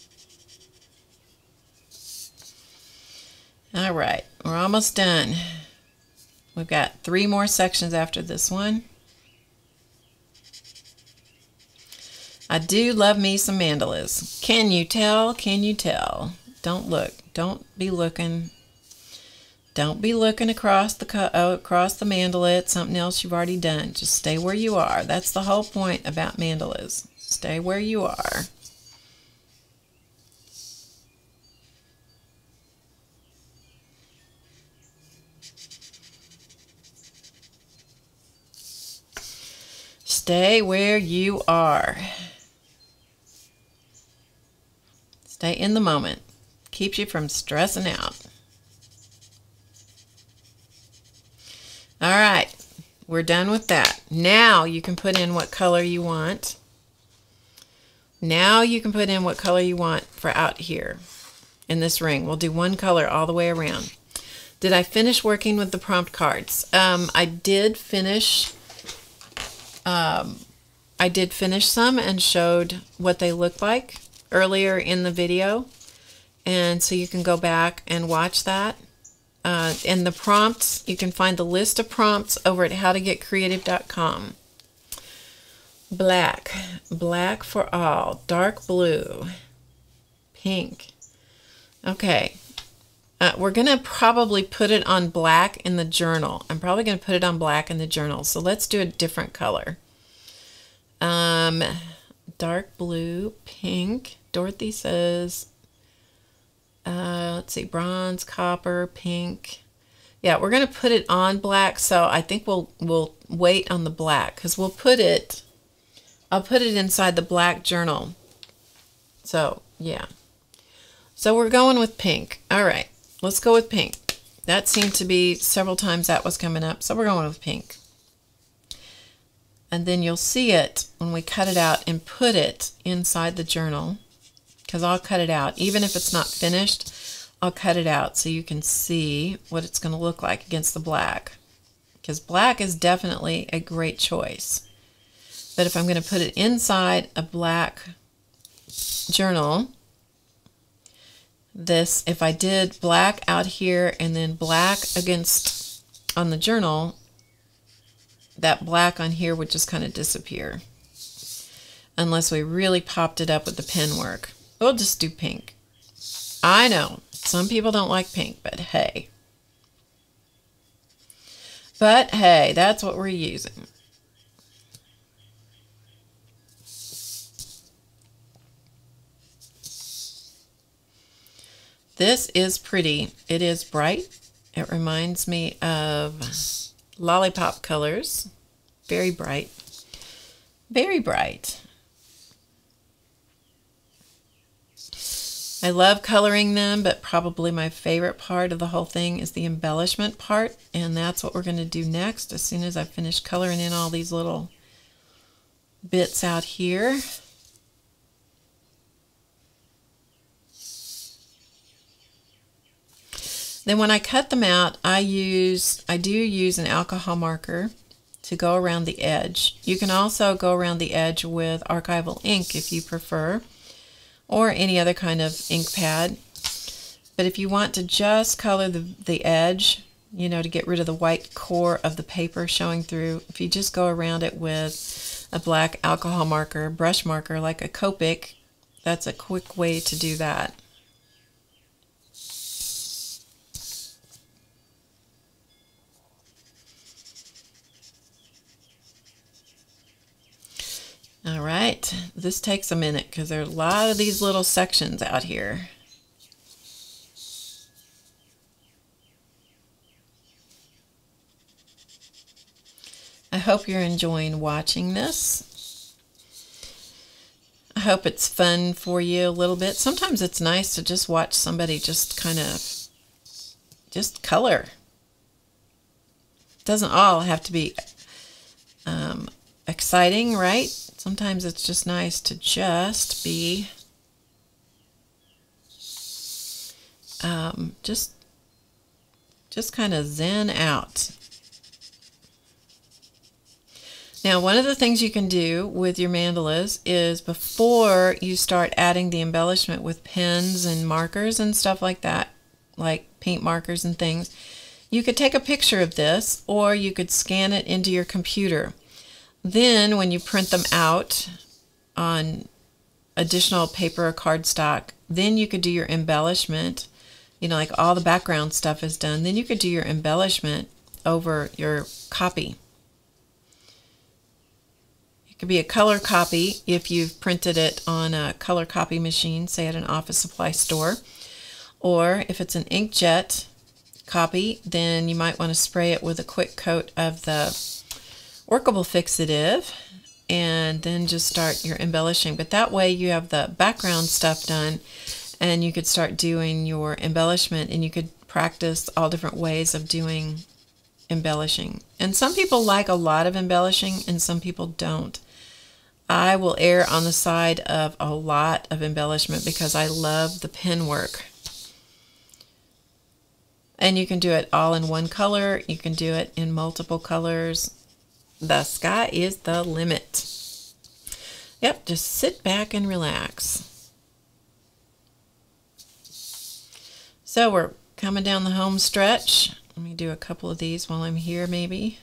All right, we're almost done. We've got three more sections after this one. I do love me some mandalas. Can you tell? Can you tell? Don't look. Don't be looking. Don't be looking across the oh, across the mandala at something else you've already done. Just stay where you are. That's the whole point about mandalas. Stay where you are. Stay where you are. Stay in the moment. Keeps you from stressing out. All right, we're done with that. Now you can put in what color you want. Now you can put in what color you want for out here in this ring. We'll do one color all the way around. Did I finish working with the prompt cards? Um, I did finish... Um, I did finish some and showed what they look like earlier in the video, and so you can go back and watch that. Uh, and the prompts, you can find the list of prompts over at how to get creative dot com. Black, black for all, dark blue, pink. Okay, uh, we're going to probably put it on black in the journal. I'm probably going to put it on black in the journal. So let's do a different color. Um, dark blue, pink. Dorothy says, uh, let's see, bronze, copper, pink. Yeah, we're going to put it on black. So I think we'll, we'll wait on the black because we'll put it, I'll put it inside the black journal. So yeah. So we're going with pink. All right. Let's go with pink. That seemed to be several times that was coming up, so we're going with pink. And then you'll see it when we cut it out and put it inside the journal, because I'll cut it out. Even if it's not finished, I'll cut it out so you can see what it's going to look like against the black. because black is definitely a great choice. But if I'm going to put it inside a black journal, this, if I did black out here and then black against on the journal, that black on here would just kind of disappear unless we really popped it up with the pen work. We'll just do pink. I know some people don't like pink, but hey. But hey, that's what we're using. This is pretty. It is bright. It reminds me of Lollipop colors. Very bright. Very bright. I love coloring them, but probably my favorite part of the whole thing is the embellishment part, and that's what we're going to do next as soon as I finish coloring in all these little bits out here. Then when I cut them out, I use I do use an alcohol marker to go around the edge. You can also go around the edge with archival ink if you prefer, or any other kind of ink pad. But if you want to just color the, the edge, you know, to get rid of the white core of the paper showing through, if you just go around it with a black alcohol marker, brush marker like a Copic, that's a quick way to do that. All right, this takes a minute because there are a lot of these little sections out here. I hope you're enjoying watching this. I hope it's fun for you a little bit. Sometimes it's nice to just watch somebody just kind of just color. It doesn't all have to be um, exciting, right? Sometimes it's just nice to just be, um, just, just kind of zen out. Now, one of the things you can do with your mandalas is before you start adding the embellishment with pens and markers and stuff like that, like paint markers and things, you could take a picture of this or you could scan it into your computer. Then when you print them out on additional paper or cardstock, then you could do your embellishment, you know, like all the background stuff is done. Then you could do your embellishment over your copy. It could be a color copy if you've printed it on a color copy machine, say at an office supply store. Or if it's an inkjet copy, then you might want to spray it with a quick coat of the workable fixative and then just start your embellishing. But that way you have the background stuff done and you could start doing your embellishment, and you could practice all different ways of doing embellishing. And some people like a lot of embellishing and some people don't. I will err on the side of a lot of embellishment because I love the pen work. And you can do it all in one color. You can do it in multiple colors. The sky is the limit. Yep, just sit back and relax. So we're coming down the home stretch. Let me do a couple of these while I'm here maybe.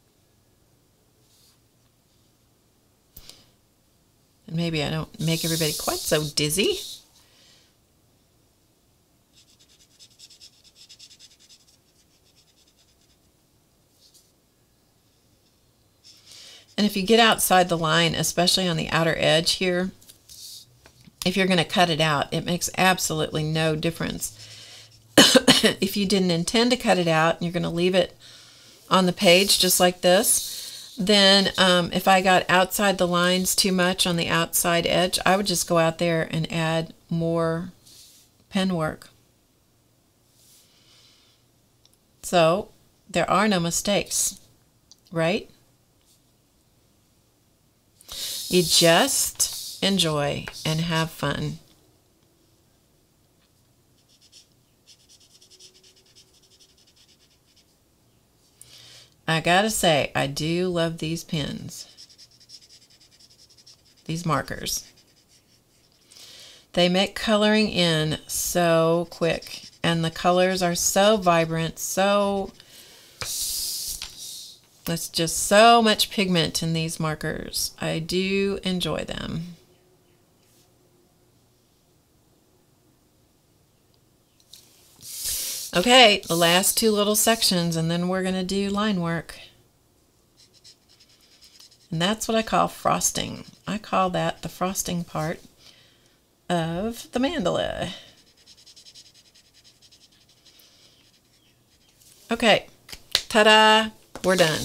And maybe I don't make everybody quite so dizzy. And if you get outside the line, especially on the outer edge here, if you're going to cut it out, it makes absolutely no difference. If you didn't intend to cut it out and you're going to leave it on the page just like this, then um, if I got outside the lines too much on the outside edge, I would just go out there and add more pen work. So there are no mistakes, right? You just enjoy and have fun. I gotta say, I do love these pens. These markers. They make coloring in so quick, and the colors are so vibrant, so there's just so much pigment in these markers. I do enjoy them. Okay, the last two little sections, and then we're going to do line work. And that's what I call frosting. I call that the frosting part of the mandala. Okay, ta-da, we're done.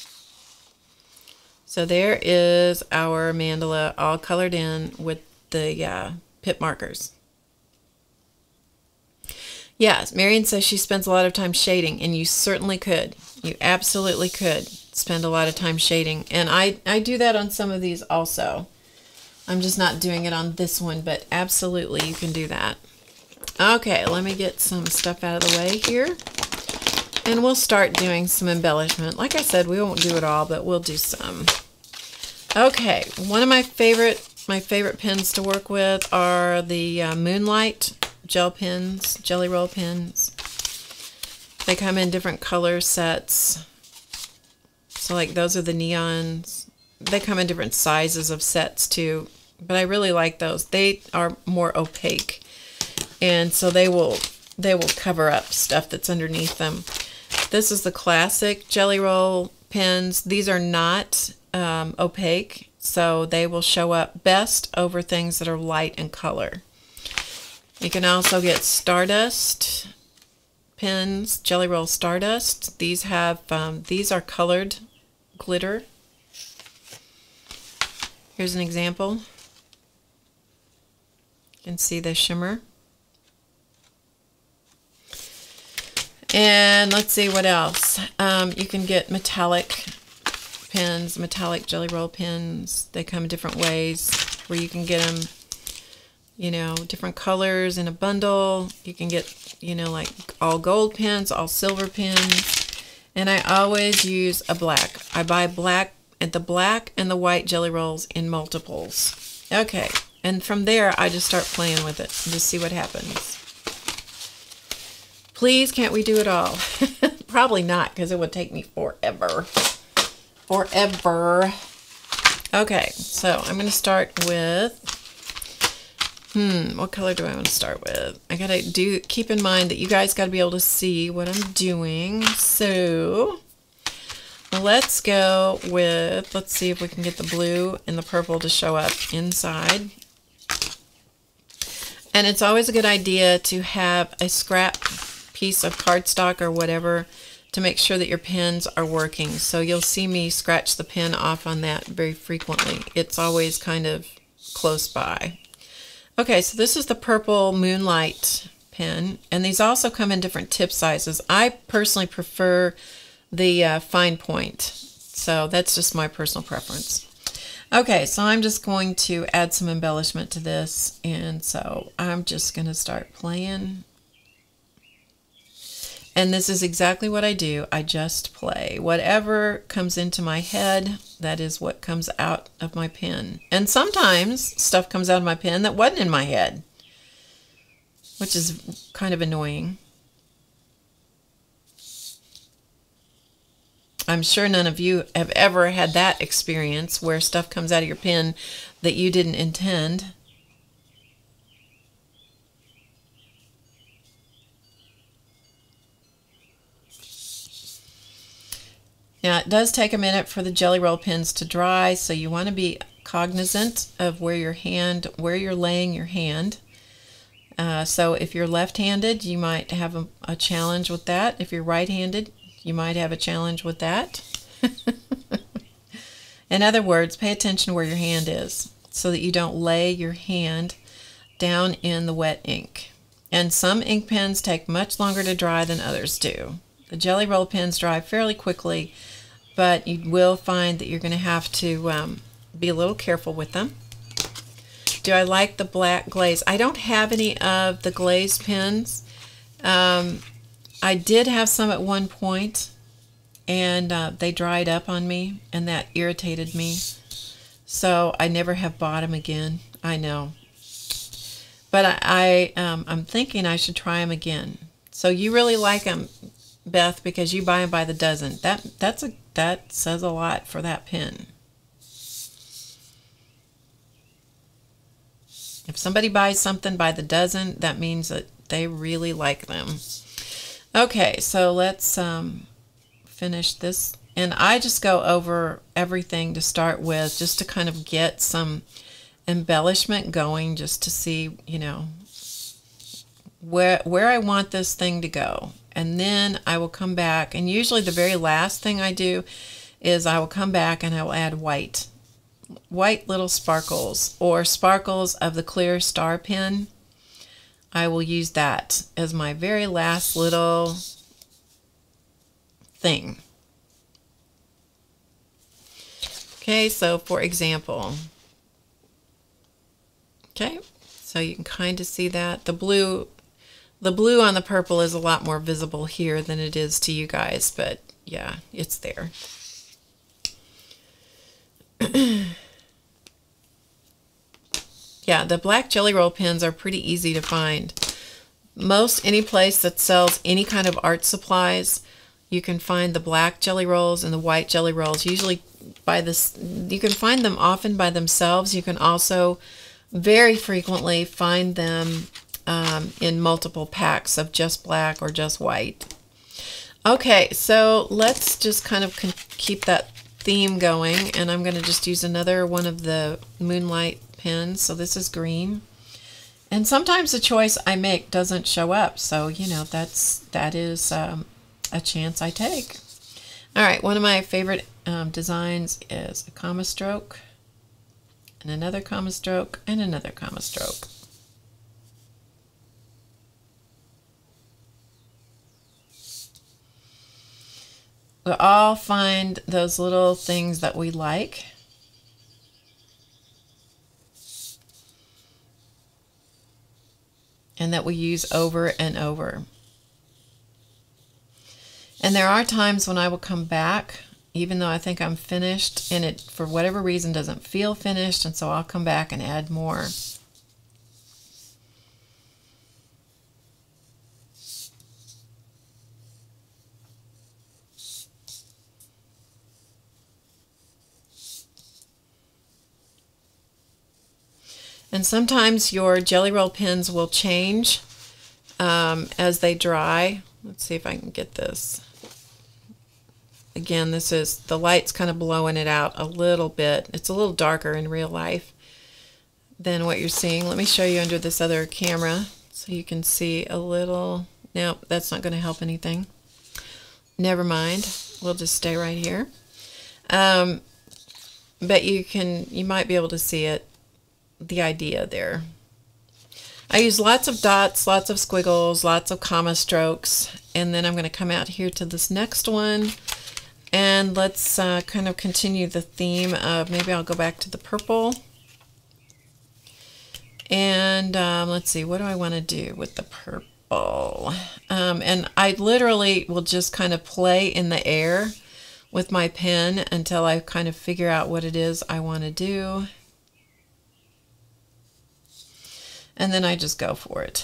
So there is our mandala all colored in with the uh, pip markers. Yes, Marion says she spends a lot of time shading, and you certainly could. You absolutely could spend a lot of time shading. And I, I do that on some of these also. I'm just not doing it on this one, but absolutely you can do that. Okay, let me get some stuff out of the way here. And we'll start doing some embellishment. Like I said, we won't do it all, but we'll do some. Okay, one of my favorite my favorite pens to work with are the uh, Moonlight gel pens, Jelly Roll pens. They come in different color sets. So like those are the neons. They come in different sizes of sets too, but I really like those. They are more opaque, and so they will they will cover up stuff that's underneath them. This is the classic Jelly Roll pens. These are not um, opaque, so they will show up best over things that are light in color. You can also get Stardust pens, Jelly Roll Stardust. These have um, these are colored glitter. Here's an example. You can see the shimmer. And let's see what else. Um, you can get metallic pens, metallic Jelly Roll pens. They come in different ways where you can get them, you know, different colors in a bundle. You can get, you know, like all gold pens, all silver pens. And I always use a black. I buy black and the black and the white Jelly Rolls in multiples. Okay, and from there I just start playing with it and just see what happens. Please, can't we do it all? Probably not, because it would take me forever. Forever. Okay, so I'm going to start with, hmm, what color do I want to start with? I got to do, keep in mind that you guys got to be able to see what I'm doing. So let's go with, let's see if we can get the blue and the purple to show up inside. And it's always a good idea to have a scrap piece of cardstock or whatever to make sure that your pens are working. So you'll see me scratch the pen off on that very frequently. It's always kind of close by. Okay, so this is the purple Moonlight pen, and these also come in different tip sizes. I personally prefer the uh, fine point, so that's just my personal preference. Okay, so I'm just going to add some embellishment to this, and so I'm just going to start playing. And this is exactly what I do. I just play. Whatever comes into my head, that is what comes out of my pen. And sometimes stuff comes out of my pen that wasn't in my head, which is kind of annoying. I'm sure none of you have ever had that experience where stuff comes out of your pen that you didn't intend. Now, it does take a minute for the Jelly Roll pens to dry, so you want to be cognizant of where your hand, where you're laying your hand. Uh, so if you're left-handed, you might have a, a challenge with that. If you're right-handed, you might have a challenge with that. In other words, pay attention to where your hand is so that you don't lay your hand down in the wet ink. And some ink pens take much longer to dry than others do. The Jelly Roll pens dry fairly quickly, but you will find that you're going to have to um, be a little careful with them. Do I like the black glaze? I don't have any of the glaze pens. Um, I did have some at one point, and uh, they dried up on me, and that irritated me. So I never have bought them again. I know. But I, I um, I'm thinking I should try them again. So you really like them, Beth, because you buy them by the dozen. That that's a that says a lot for that pen. If somebody buys something by the dozen, that means that they really like them. Okay, so let's um, finish this. And I just go over everything to start with, just to kind of get some embellishment going, just to see, you know, where where I want this thing to go. And then I will come back, and usually the very last thing I do is I will come back and I will add white. White little sparkles, or sparkles of the clear star pen. I will use that as my very last little thing. Okay, so for example, okay, so you can kind of see that. The blue, the blue on the purple is a lot more visible here than it is to you guys, but yeah, it's there. Yeah, the black Gelly Roll pens are pretty easy to find. Most any place that sells any kind of art supplies, you can find the black Gelly Rolls and the white Gelly Rolls. Usually by this, you can find them often by themselves. You can also very frequently find them um, in multiple packs of just black or just white. Okay, so let's just kind of keep that theme going, and I'm going to just use another one of the Moonlight pens. So this is green, and sometimes the choice I make doesn't show up, so you know, that's that is um, a chance I take. All right, one of my favorite um, designs is a comma stroke, and another comma stroke, and another comma stroke. We'll all find those little things that we like. And that we use over and over. And there are times when I will come back, even though I think I'm finished, and it, for whatever reason, doesn't feel finished, and so I'll come back and add more. And sometimes your Gelly Roll pens will change um, as they dry. Let's see if I can get this. Again, this is, the light's kind of blowing it out a little bit. It's a little darker in real life than what you're seeing. Let me show you under this other camera so you can see a little. No, that's not going to help anything. Never mind. We'll just stay right here. Um, but you can, you might be able to see it. The idea there. I use lots of dots, lots of squiggles, lots of comma strokes, and then I'm going to come out here to this next one, and let's uh, kind of continue the theme of, maybe I'll go back to the purple, and um, let's see, what do I want to do with the purple? Um, and I literally will just kind of play in the air with my pen until I kind of figure out what it is I want to do. And then I just go for it.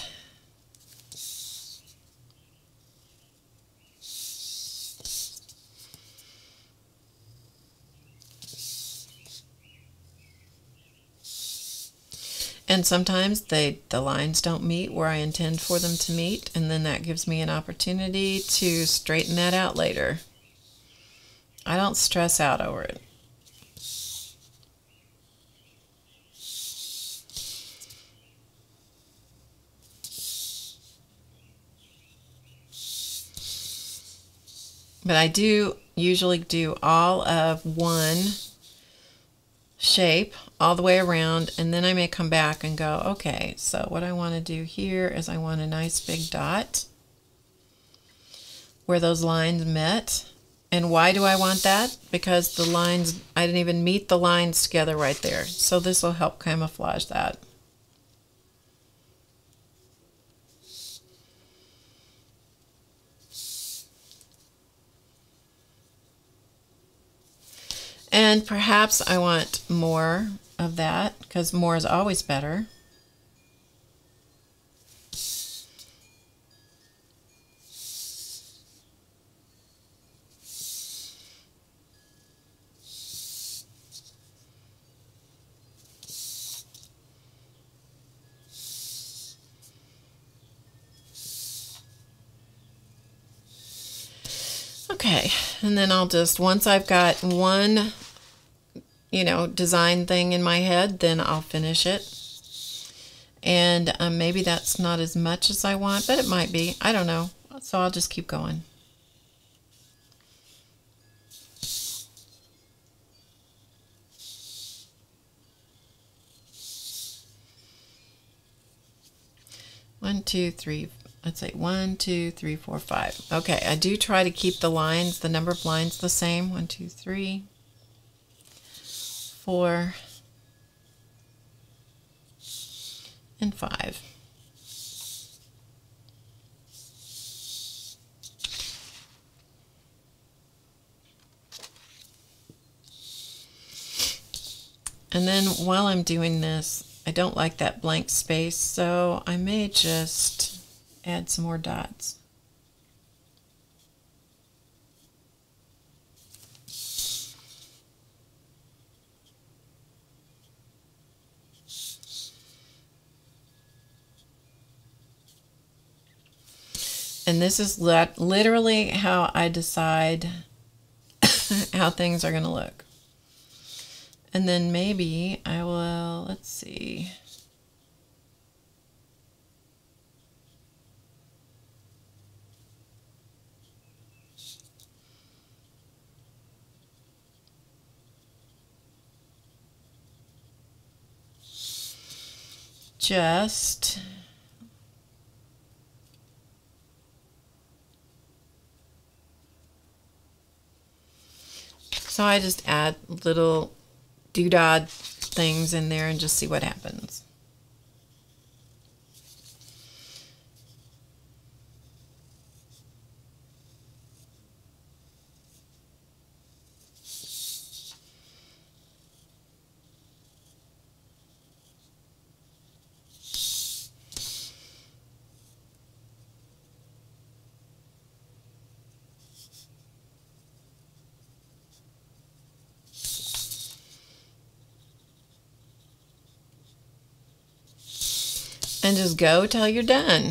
And sometimes they, the lines don't meet where I intend for them to meet, and then that gives me an opportunity to straighten that out later. I don't stress out over it. But I do usually do all of one shape all the way around, and then I may come back and go, okay, so what I want to do here is I want a nice big dot where those lines met. And why do I want that? Because the lines, I didn't even meet the lines together right there. So this will help camouflage that. And perhaps I want more of that because more is always better. Okay, and then I'll just, once I've got one, you know, design thing in my head, then I'll finish it. And um, maybe that's not as much as I want, but it might be. I don't know. So I'll just keep going. One, two, three, let's say one, two, three, four, five. Okay, I do try to keep the lines, the number of lines the same. One, two, three, four, and five. And then while I'm doing this, I don't like that blank space, so I may just add some more dots. And this is literally how I decide how things are going to look. And then maybe I will, let's see. Just so I just add little doodad things in there and just see what happens. And just go till you're done.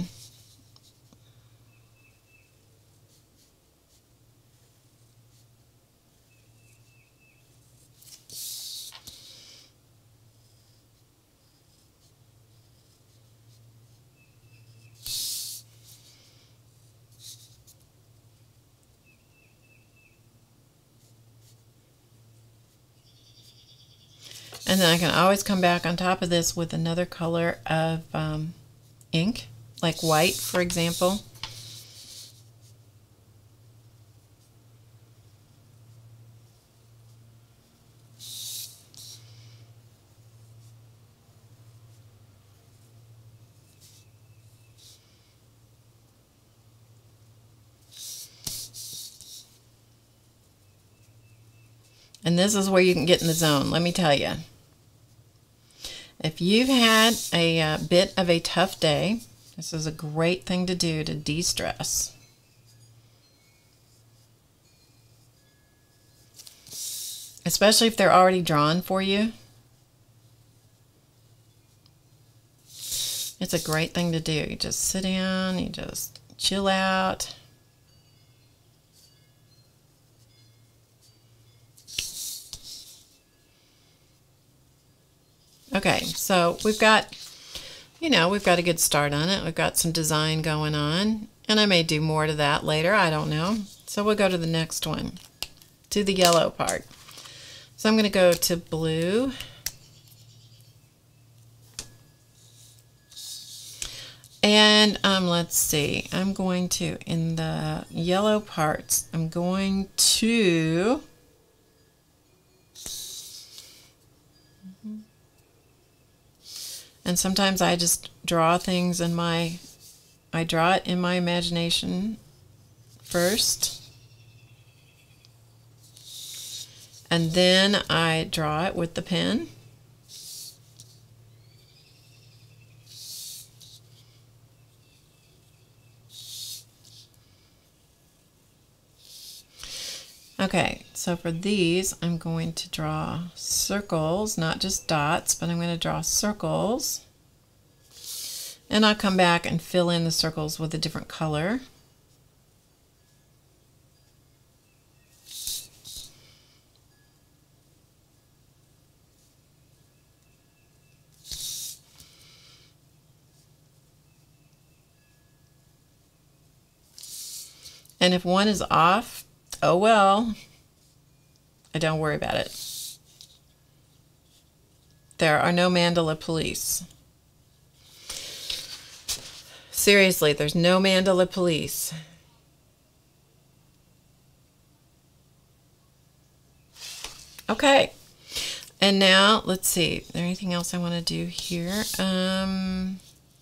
And then I can always come back on top of this with another color of um, ink, like white, for example. And this is where you can get in the zone, let me tell you. If you've had a uh, bit of a tough day, this is a great thing to do to de-stress. Especially if they're already drawn for you. It's a great thing to do. You just sit down, you just chill out. Okay, so we've got, you know, we've got a good start on it. We've got some design going on, and I may do more to that later. I don't know. So we'll go to the next one, to the yellow part. So I'm going to go to blue. And um, let's see, I'm going to, in the yellow parts, I'm going to and sometimes I just draw things in my, I draw it in my imagination first. And then I draw it with the pen. Okay, so for these, I'm going to draw circles, not just dots, but I'm going to draw circles. And I'll come back and fill in the circles with a different color. And if one is off, oh well, I don't worry about it. There are no mandala police. Seriously, there's no mandala police. Okay, and now let's see, is there anything else I want to do here? Um,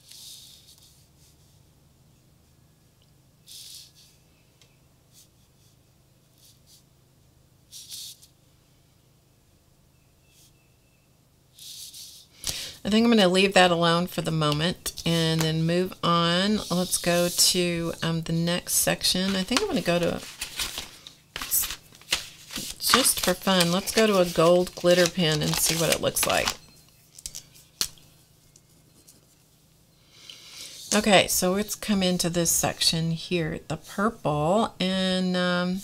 I think I'm going to leave that alone for the moment and then move on. Let's go to um, the next section. I think I'm going to go to, just for fun, let's go to a gold glitter pen and see what it looks like. Okay, so let's come into this section here, the purple, and um,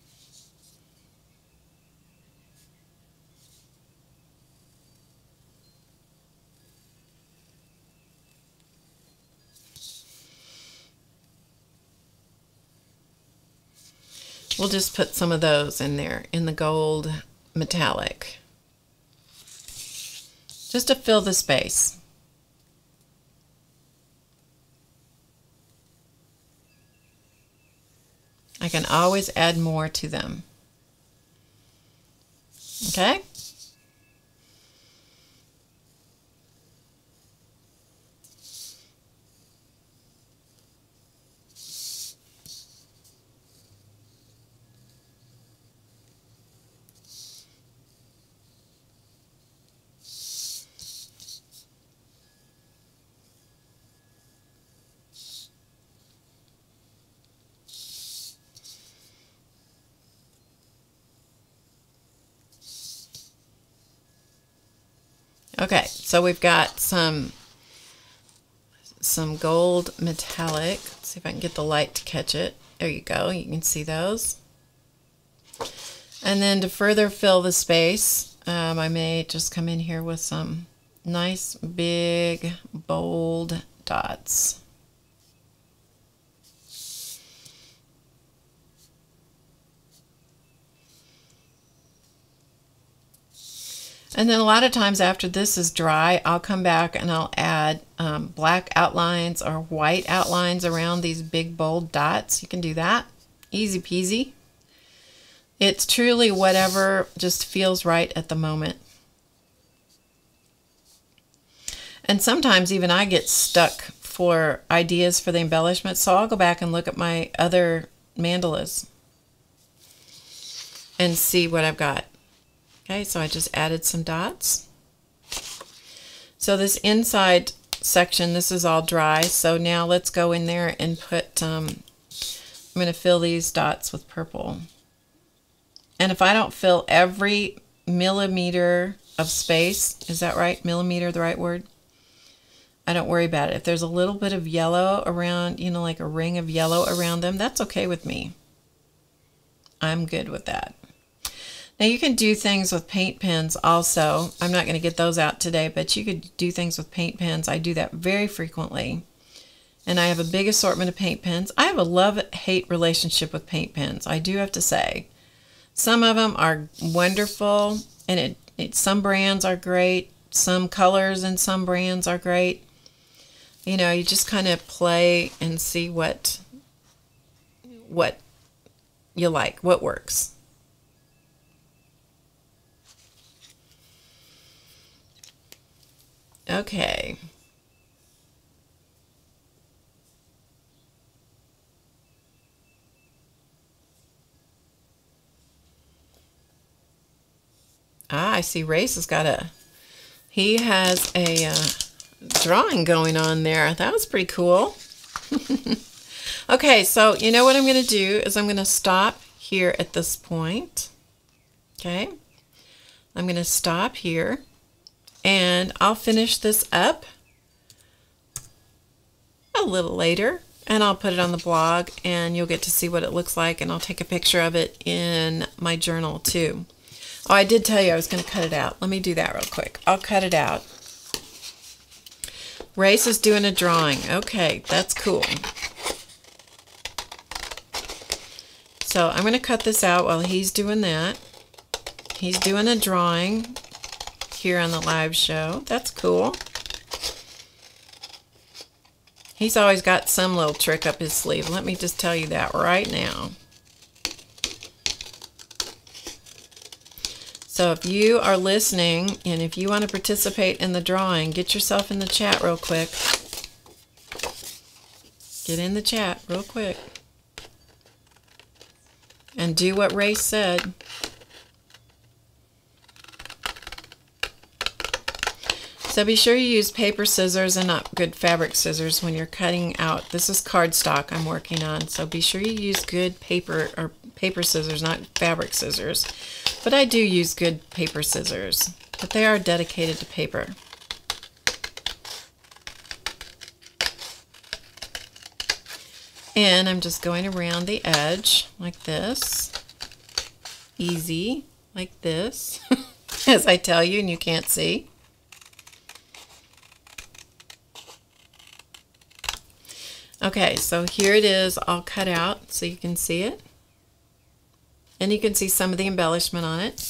we'll just put some of those in there in the gold metallic, just to fill the space. I can always add more to them. Okay? Okay, so we've got some some gold metallic. Let's see if I can get the light to catch it. There you go. You can see those. And then to further fill the space, um, I may just come in here with some nice big bold dots. And then a lot of times after this is dry, I'll come back and I'll add um, black outlines or white outlines around these big bold dots. You can do that. Easy peasy. It's truly whatever just feels right at the moment. And sometimes even I get stuck for ideas for the embellishment, so I'll go back and look at my other mandalas and see what I've got. Okay, so I just added some dots. So this inside section, this is all dry. So now let's go in there and put, um, I'm going to fill these dots with purple. And if I don't fill every millimeter of space, is that right? Millimeter, the right word? I don't worry about it. If there's a little bit of yellow around, you know, like a ring of yellow around them, that's okay with me. I'm good with that. Now you can do things with paint pens also. I'm not going to get those out today, but you could do things with paint pens. I do that very frequently. And I have a big assortment of paint pens. I have a love-hate relationship with paint pens, I do have to say. Some of them are wonderful, and it, it some brands are great. Some colors and some brands are great. You know, you just kind of play and see what, what you like, what works. Okay. see Race has got a, he has a uh, drawing going on there. That was pretty cool. Okay, so you know what I'm going to do is I'm going to stop here at this point. Okay, I'm going to stop here and I'll finish this up a little later and I'll put it on the blog and you'll get to see what it looks like, and I'll take a picture of it in my journal too. Oh, I did tell you I was going to cut it out. Let me do that real quick. I'll cut it out. Race is doing a drawing. Okay, that's cool. So I'm going to cut this out while he's doing that. He's doing a drawing here on the live show. That's cool. He's always got some little trick up his sleeve. Let me just tell you that right now. So if you are listening and if you want to participate in the drawing, get yourself in the chat real quick. Get in the chat real quick. And do what Race said. So be sure you use paper scissors and not good fabric scissors when you're cutting out. This is cardstock I'm working on, so be sure you use good paper or paper scissors, not fabric scissors. But I do use good paper scissors, but they are dedicated to paper. And I'm just going around the edge like this. Easy, like this, as I tell you and you can't see. Okay, so here it is all cut out so you can see it. And you can see some of the embellishment on it.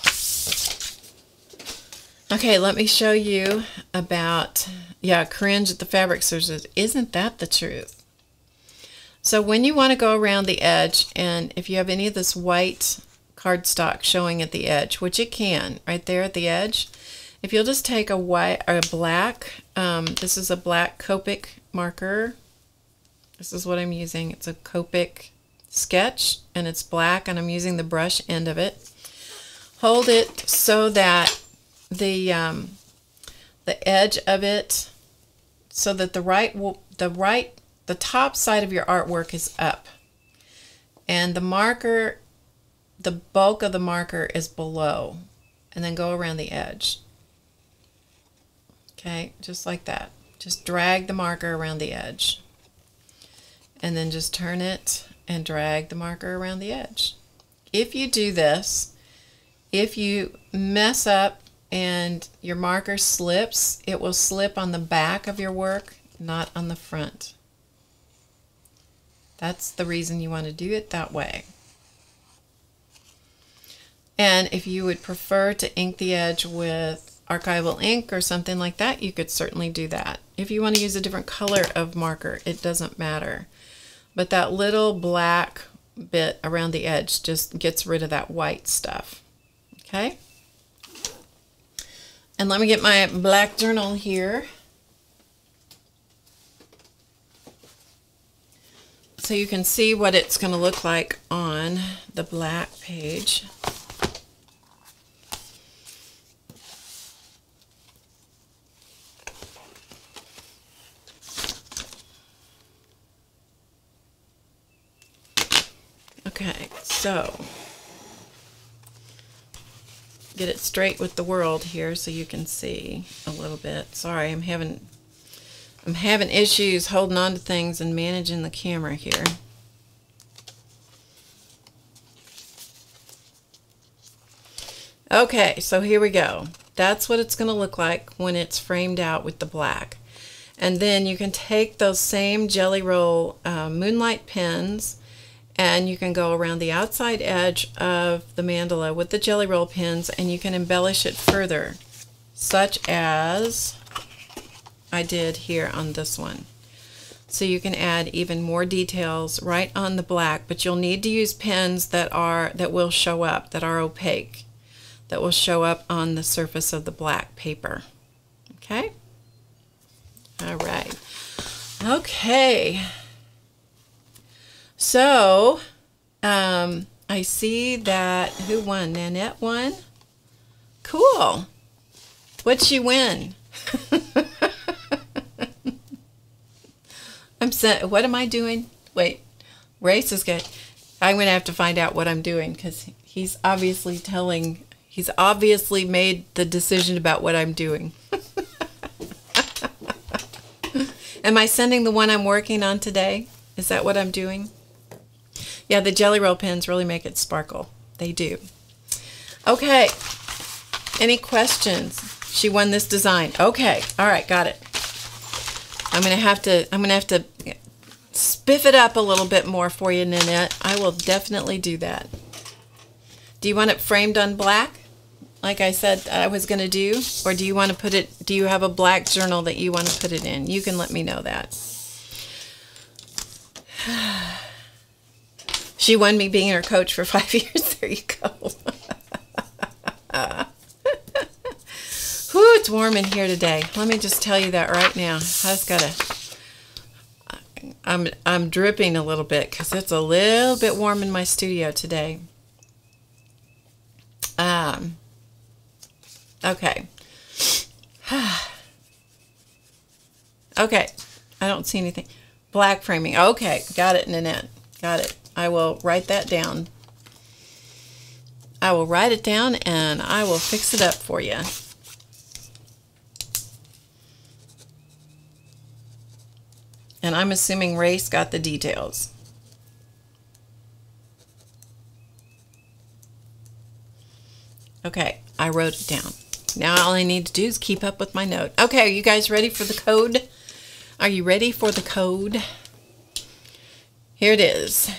Okay, let me show you about, yeah, cringe at the fabric scissors. Isn't that the truth? So when you want to go around the edge, and if you have any of this white cardstock showing at the edge, which it can, right there at the edge, if you'll just take a white or a black, um, this is a black Copic marker. This is what I'm using. It's a Copic sketch and it's black and I'm using the brush end of it. Hold it so that the um, the edge of it, so that the right the right the top side of your artwork is up and the marker, the bulk of the marker is below, and then go around the edge. Okay, just like that. Just drag the marker around the edge. And then just turn it and drag the marker around the edge. If you do this, if you mess up and your marker slips, it will slip on the back of your work, not on the front. That's the reason you want to do it that way. And if you would prefer to ink the edge with archival ink or something like that, you could certainly do that. If you want to use a different color of marker, it doesn't matter. But that little black bit around the edge just gets rid of that white stuff. Okay? And let me get my black journal here. So you can see what it's going to look like on the black page. Okay, so get it straight with the world here so you can see a little bit. Sorry, I'm having I'm having issues holding on to things and managing the camera here. Okay, so here we go. That's what it's going to look like when it's framed out with the black. And then you can take those same Jelly Roll uh, Moonlight pens, and you can go around the outside edge of the mandala with the Jelly Roll pins, and you can embellish it further, such as I did here on this one. So you can add even more details right on the black, but you'll need to use pens that are that will show up, that are opaque, that will show up on the surface of the black paper. Okay? All right. Okay. So, um, I see that, who won? Nanette won? Cool. What'd she win? I'm set. What am I doing? Wait, Race is good. I'm going to have to find out what I'm doing because he's obviously telling, he's obviously made the decision about what I'm doing. Am I sending the one I'm working on today? Is that what I'm doing? Yeah, the Jelly Roll pens really make it sparkle. They do. Okay. Any questions? She won this design. Okay. All right. Got it. I'm going to have to, I'm going to have to spiff it up a little bit more for you, Nanette. I will definitely do that. Do you want it framed on black? Like I said I was going to do? Or do you want to put it, do you have a black journal that you want to put it in? You can let me know that. She won me being her coach for five years. There you go. Whew, it's warm in here today. Let me just tell you that right now. I just gotta, I'm, I'm dripping a little bit because it's a little bit warm in my studio today. Um, okay. Okay, I don't see anything. Black framing. Okay, got it, Nanette. Got it. I will write that down. I will write it down and I will fix it up for you. And I'm assuming Race got the details. Okay, I wrote it down. Now all I need to do is keep up with my note. Okay, are you guys ready for the code? Are you ready for the code? Here it is.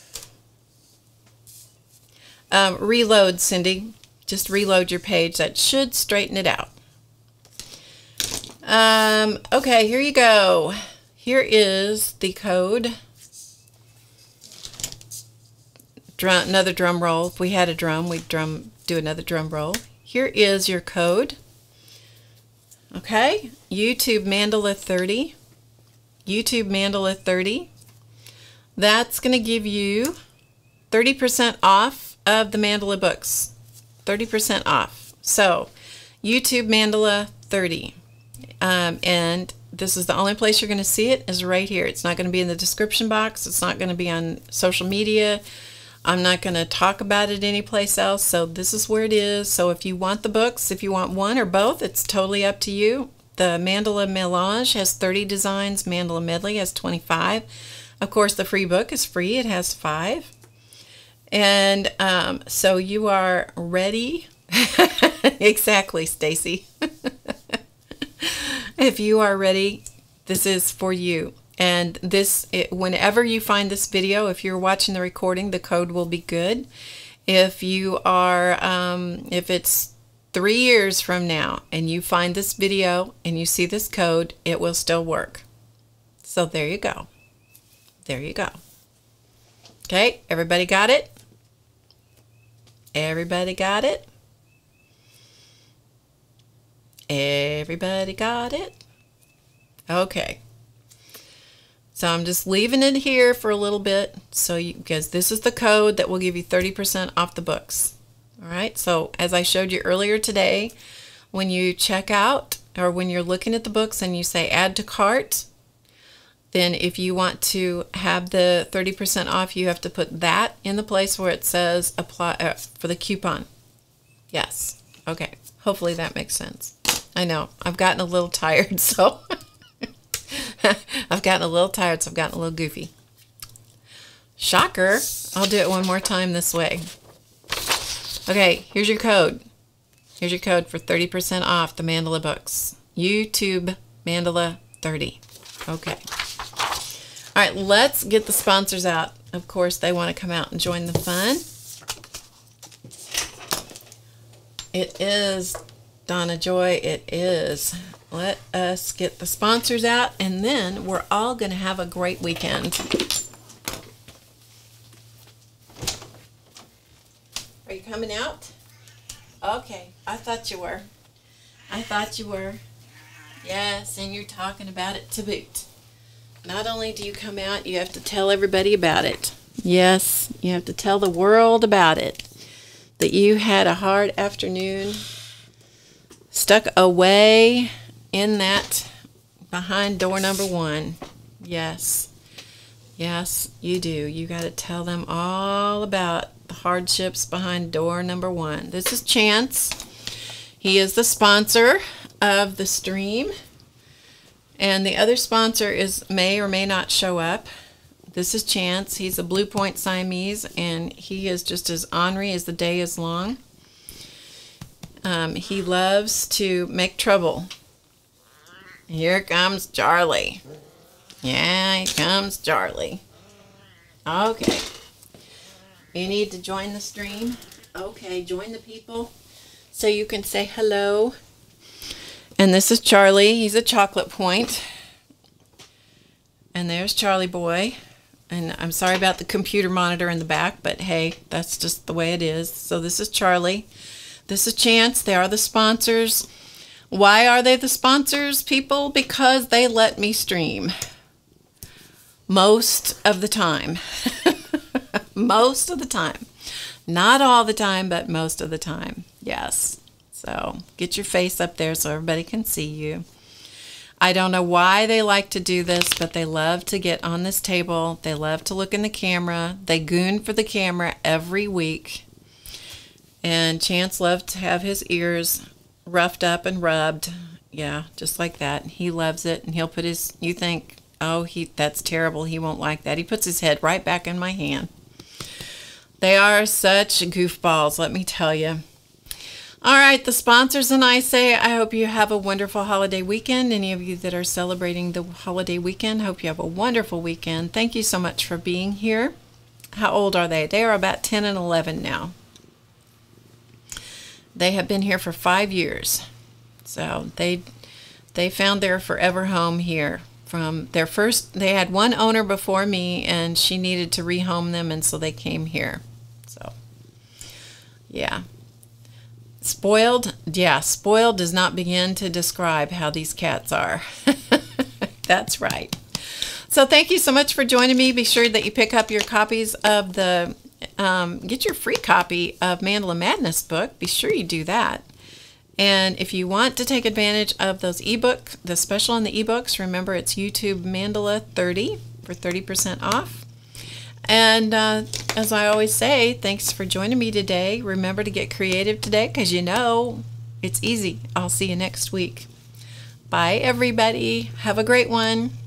Um, reload, Cindy. Just reload your page. That should straighten it out. Um, okay, here you go. Here is the code. Drum, another drum roll. If we had a drum, we'd drum, do another drum roll. Here is your code. Okay, YouTube Mandala thirty. YouTube Mandala thirty. That's going to give you thirty percent off of the Mandala books. thirty percent off. So, YouTube Mandala thirty. Um, and this is the only place you're going to see it is right here. It's not going to be in the description box. It's not going to be on social media. I'm not going to talk about it anyplace else. So this is where it is. So if you want the books, if you want one or both, it's totally up to you. The Mandala Melange has thirty designs. Mandala Medley has twenty-five. Of course, the free book is free. It has five. And um, so you are ready. Exactly, Stacy. If you are ready, this is for you. And this, it, whenever you find this video, if you're watching the recording, the code will be good. If you are, um, if it's three years from now and you find this video and you see this code, it will still work. So there you go. There you go. Okay, everybody got it? Everybody got it? Everybody got it? Okay. So I'm just leaving it here for a little bit, so you, because this is the code that will give you thirty percent off the books. All right, so as I showed you earlier today, when you check out or when you're looking at the books and you say add to cart, then if you want to have the thirty percent off, you have to put that in the place where it says apply uh, for the coupon. Yes. Okay. Hopefully that makes sense. I know. I've gotten a little tired, so I've gotten a little tired, so I've gotten a little goofy. Shocker. I'll do it one more time this way. Okay, here's your code. Here's your code for thirty percent off the Mandala books. YouTube Mandala thirty. Okay. All right, let's get the sponsors out. Of course, they want to come out and join the fun. It is Donna Joy. It is. Let us get the sponsors out, and then we're all going to have a great weekend. Are you coming out? Okay, I thought you were. I thought you were. Yes, and you're talking about it to boot. Not only do you come out, you have to tell everybody about it. Yes, you have to tell the world about it. That you had a hard afternoon stuck away in that behind door number one. Yes. Yes, you do. You got to tell them all about the hardships behind door number one. This is Chance. He is the sponsor of the stream. And the other sponsor is may or may not show up. This is Chance. He's a Blue Point Siamese, and he is just as ornery as the day is long. Um, he loves to make trouble. Here comes Charlie. Yeah, here comes Charlie. Okay. You need to join the stream? Okay, join the people so you can say hello. And this is Charlie. He's a chocolate point. And there's Charlie boy. And I'm sorry about the computer monitor in the back, but hey, that's just the way it is. So this is Charlie. This is Chance. They are the sponsors. Why are they the sponsors, people? Because they let me stream. Most of the time. Most of the time. Not all the time, but most of the time. Yes. So get your face up there so everybody can see you. I don't know why they like to do this, but they love to get on this table. They love to look in the camera. They goon for the camera every week. And Chance loved to have his ears roughed up and rubbed. Yeah, just like that. He loves it. And he'll put his, you think, oh, he that's terrible. He won't like that. He puts his head right back in my hand. They are such goofballs, let me tell you. All right, the sponsors and I say I hope you have a wonderful holiday weekend. Any of you that are celebrating the holiday weekend, hope you have a wonderful weekend. Thank you so much for being here. How old are they? They are about ten and eleven now. They have been here for five years. So they they found their forever home here. From their first, they had one owner before me, and she needed to rehome them, and so they came here. So, yeah. Spoiled? Yeah, spoiled does not begin to describe how these cats are. That's right. So thank you so much for joining me. Be sure that you pick up your copies of the, um, get your free copy of Mandala Madness book. Be sure you do that. And if you want to take advantage of those ebook, the special on the ebooks, remember it's YouTube Mandala thirty for thirty percent off. And uh, as I always say, thanks for joining me today. Remember to get creative today because you know it's easy. I'll see you next week. Bye, everybody. Have a great one.